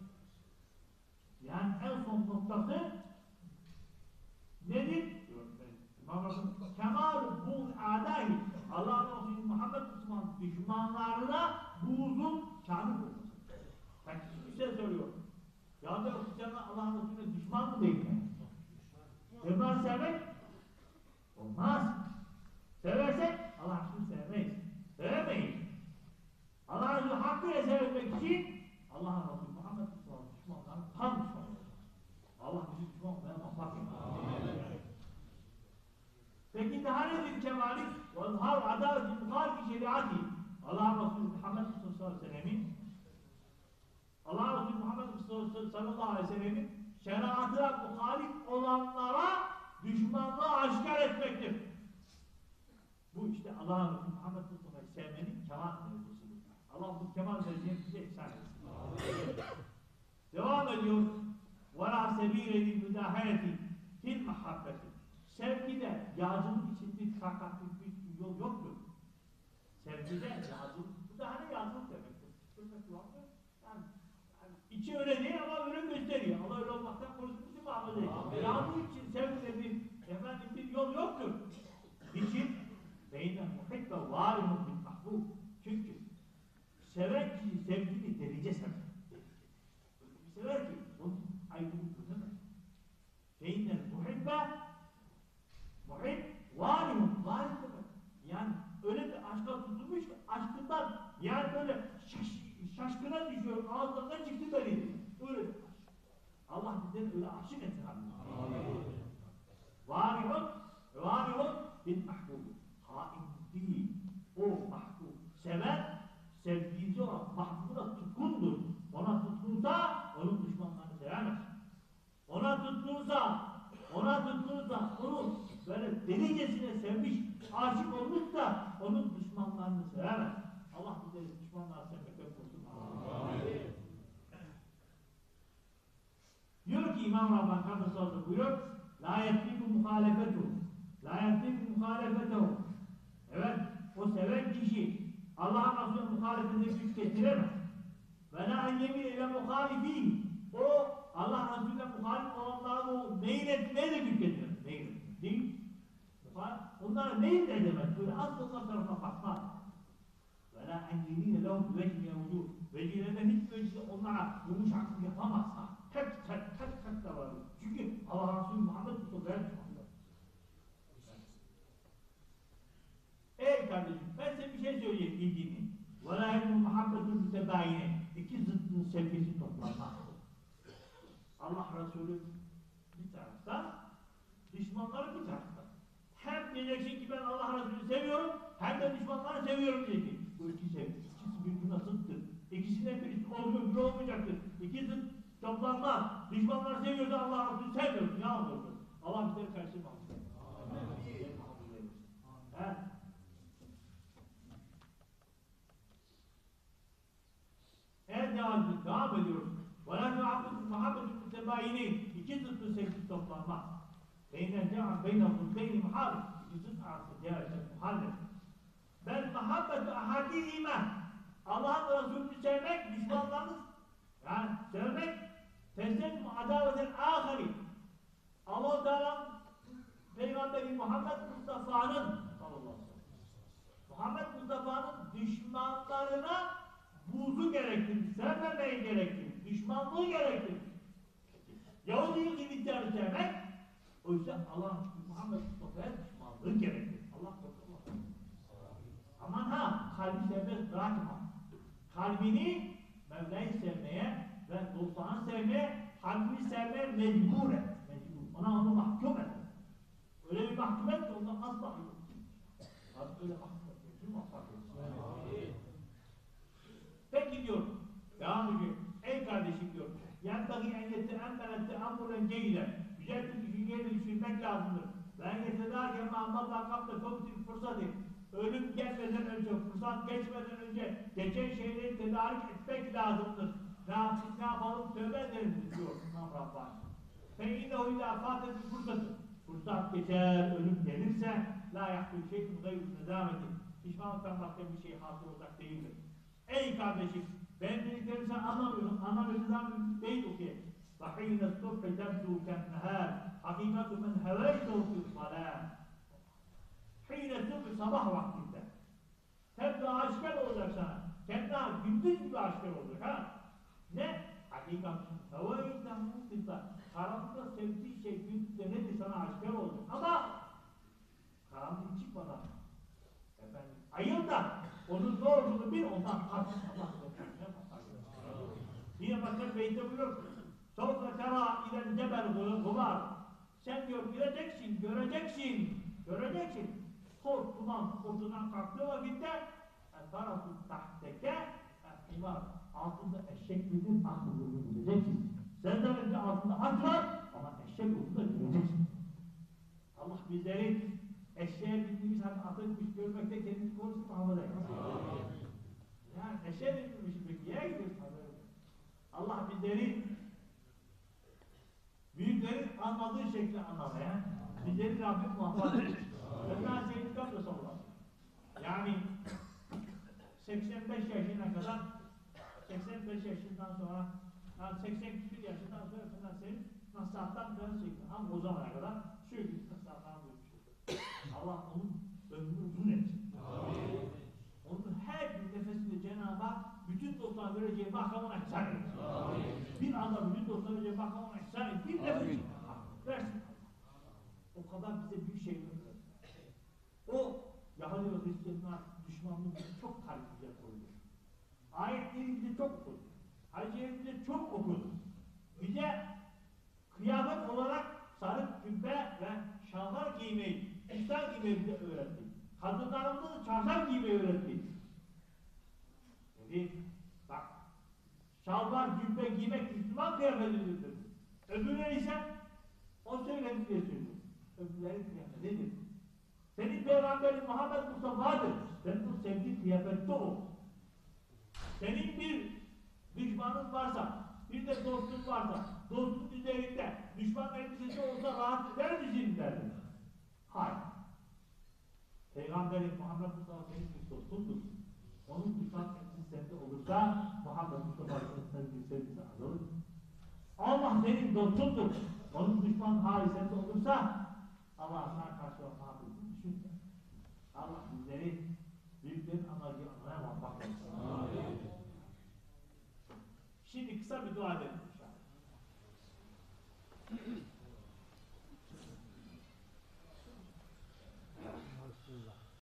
yani en son noktası nedir? Kemal-i buğd-u a'dâhi Allah Resulü Muhammed Mustafa'nın düşmanlarına buğzun kamil olması. Ben bir şey soruyorum. Ya da Hristiyanlar Allah'ın Resulü'ne düşman mı değil mi? Onları sevmek olmaz. Seversek Allah Resulü sevmeyiz. Sevemeyiz. Allah Resulü hakkıyla sevmek için Allah'ın Resulü Muhammed Mustafa'nın düşmanlarına tam düşman olacak. Allah bizi düşman olmaya muvaffak etsin. Peki daha nedir kemali? وَاظْهَرْ عَدَاوَةِ مُخَالِفِ şeriatı. Allah Resulü Muhammed Mustafa sallallahu aleyhi ve sellem'in Allah Resulü Muhammed Mustafa sallallahu aleyhi ve sellem'in şeriatına muhalif olanlara düşmanlığı aşikar etmektir. Bu işte Allah Resulü Muhammed Mustafa'yı sevmenin kemal derecesidir. Allah bu kemal derecesini bize ihsan etsin. Devam ediyor. وَلَا سَب۪يلَ لِلْمُدَاهَنَةِ فِي الْمَحَبَّةِ Sevgide yağcılık için bir sakatlık, bir yol yoktur. Sevgide yağcılık, bu da hani yağcılık demektir. Yani içi öyle değil ama öyle gösteriyor. Allah öyle olmaktan korusun bizi muhafaza ediyor. Yağcılık için sevgide bir yol yoktur. Niçin? Beynen muhit ve vârimun bil mahbub. Çünkü seven kişi sevgini delice sever. Öyle bir sever ki onun ayrılık tutamaz. Beynen muhit vârimun, vârim demek. Yani öyle bir aşka tutulmuş ki aşkından yani böyle şaşkına düşüyor, ağzından çıktı böyle. Öyle bir aşk. Allah bizden öyle aşık etsin. Vârimun bil mahbub. Hain değil. O mahbub. Seven, sevdiği olan mahbubuna tutkundur. Ona tutkunsa onun düşmanlarını sevemez. Ona tutkunsa onu böyle delicesine sevmiş, aşık olmuş da onun düşmanlarını sevemez. Allah bize düşmanları sevmekten kurtulsun. Diyor ki İmam Rabbani Kaddesallahu buyuruyor, la yettiku muhalefetehu. Evet, o seven kişi Allah'ın Resulü'ne muhalefetine güç getiremez. Ve la yemin ile muhalifi. O Allah Resulü'ne muhalif olanlara o neyle güç getirir? Değil. Onlara neyle edemez? Böyle asla tarafına bakmaz. Ve la yemin lehum vecih yevdur. Vecihlerden hiçbir vecih onlara yumuşaklık yapamazsa. Tek da var. Çünkü Allah Resulü Muhammed Mustafa'ya düşmanlar. Ey kardeşim, ben size bir şey söyleyeyim bildiğini. وَلَا يَكُمْ مُحَبَّةٌ مُتَبَايِنَ İki zıttın sevgisi toplanmaz. Allah Resulü bir taraftan, düşmanları bir taraftan. Hem diyeceksin ki ben Allah Resulü seviyorum, hem de düşmanları seviyorum diyeceksin. Bu iki sevgi, ikisi birbirine zıttır. İkisinden birisi olmuyor, biri olmayacaktır. İki zıt toplanmaz. Düşmanları seviyorsa Allah Resulü sevmiyorsun. Ya olursun. Allah bizleri karşılamaz. Evet. Eğer devam ediyoruz. وَلَا muhabbetü mütebayinin iki zıttı sevgisi toplanmaz. Beynel zıtteyni muhalif. İki zıt arasında diğer muhalif. Ben muhabbetü ahadi iman. Allah'ın Resulü'nü sevmek, düşmanlarını yani sevmek teslim adavetin ahiri. Allah-u Teala'nın Peygamberi Muhammed Mustafa'nın Muhammed Mustafa'nın düşmanlarına buğzu gerektirir, sevmemeyi gerektirir, düşmanlığı gerektirir. Yahudi'yi Hristiyan'ı sevmek, oysa Allah Muhammed Mustafa'ya düşmanlığı gerektirir. Allah korusun. Aman ha, kalbi sevmez, bırakma. Kalbini Mevla'yı sevmeye ve dostlarını sevmeye, kalbini sevmeye mecbur et. Ona onu mahkum et. Öyle bir mahkum et ki ondan asla yok. Öyle mahkum et. Kim mahkum et? Peki diyor, devam ediyor. Ey kardeşim diyor, يَنْبَغِي اَنْ يَتَّأَمَّلَ تَأَمُّلًا جَيْدًا Güzel bir düşünceyle düşünmek lazımdır. Ben yetedarken Muhammed Akab'da komütül fırsatı. Ölüm gelmeden önce, fırsat geçmeden önce geçen şeyleri tedarik etmek lazımdır. Ne yapalım? Tövbe ederiz diyor İmam Rabbani. فَاِنَّهُ اِذَا فَاتَتِ الْفُرْسَةِ Fırsat geçer, ölüm gelirse la yahkül şeyhun gayrı nedameti. Pişmanlıktan başka bir şey hasıl olacak değildir. Ey kardeşim, ben dediklerimi sen anlamıyorsun. Anlamayacağım değil ki. وَحِينَ الصُّبْحِ تَبْدُوا كَالنَّهَارِ حَقِيقَةُ مَنْ هَوَيْتُ فِي الصَّلَاةِ Hine subh sabah vaktinde. Tebdü aşikar olacak sana. Kendi gündüz gibi aşikar olacak ha. Ne? Hakikatın havayla mutlaka. Karanlıkta sevdiği şey gündüzde nedir sana aşikar olacak. Ama karanlık çıkmadan efendim ayıl da onun doğruluğunu bil ondan kaç. Yine başka beyte buyuruyor. Sofra tera ilen cebel gubar. Sen diyor göreceksin. Toz, duman, ortadan kalktığı vakitte tarafı tahteke imar. Altında eşek midir, aklını bileceksin. Sen de önce altında at var ama eşek olduğunu da göreceksin. Allah bizleri eşeğe bindiğimiz atı etmiş görmekte kendimizi korusun Muhammed Yani eşeğe bindirmişim peki, yere gidiyoruz Allah bizleri büyüklerin anladığı şekli anlamaya, bizleri Rabbim muhafaza etsin. Mevla Seyyid Kabr sallallahu yani 85 yaşına kadar 85 yaşından sonra yani 81 yaşından sonra Mevla Seyyid nasihattan biraz çekti. Ama o zamana kadar sürekli nasihattan duymuş. Allah onun ömrünü uzun etsin. Onun her bir nefesinde Cenab-ı Hak bütün dostlarına vereceği makamına ihsan etsin. Bir anda bütün dostlarına vereceği makamına ihsan etsin. Bir nefes versin. O kadar bize büyük şeyler öğretti. O Yahudi ve Hristiyanlar düşmanlığını çok kalbimize koydu. Ayetleri bize çok okudu. Hadisleri bize çok okudu. Bize kıyafet olarak sarık, cübbe ve şalvar giymeyi, İslam giymeyi bize öğretti. Kadınlarımıza da çarşaf giymeyi öğretti. Dedi, bak, şalvar, cübbe giymek Müslüman kıyafetidir. Öbürleri ise o söyledi diye söylüyor. Öbürleri kıyafetidir. Senin peygamberin Muhammed Mustafa'dır. Sen bu sevdiğin kıyafette ol. Senin bir düşmanın varsa, bir de dostun varsa, dostun üzerinde düşman elbisesi olsa rahat eder misin derdi. Hayır. Peygamberin Muhammed Mustafa senin bir dostundur. Onun düşman elbisesi sende olursa Muhammed Mustafa senin bir sevgisi azalır. Allah senin dostundur. Onun düşman hali sende olursa Allah sana karşı muhabbetini düşünme. Allah bizleri büyüklerin anlayıcı anlamaya muvaffak etsin. Şimdi kısa bir dua edelim.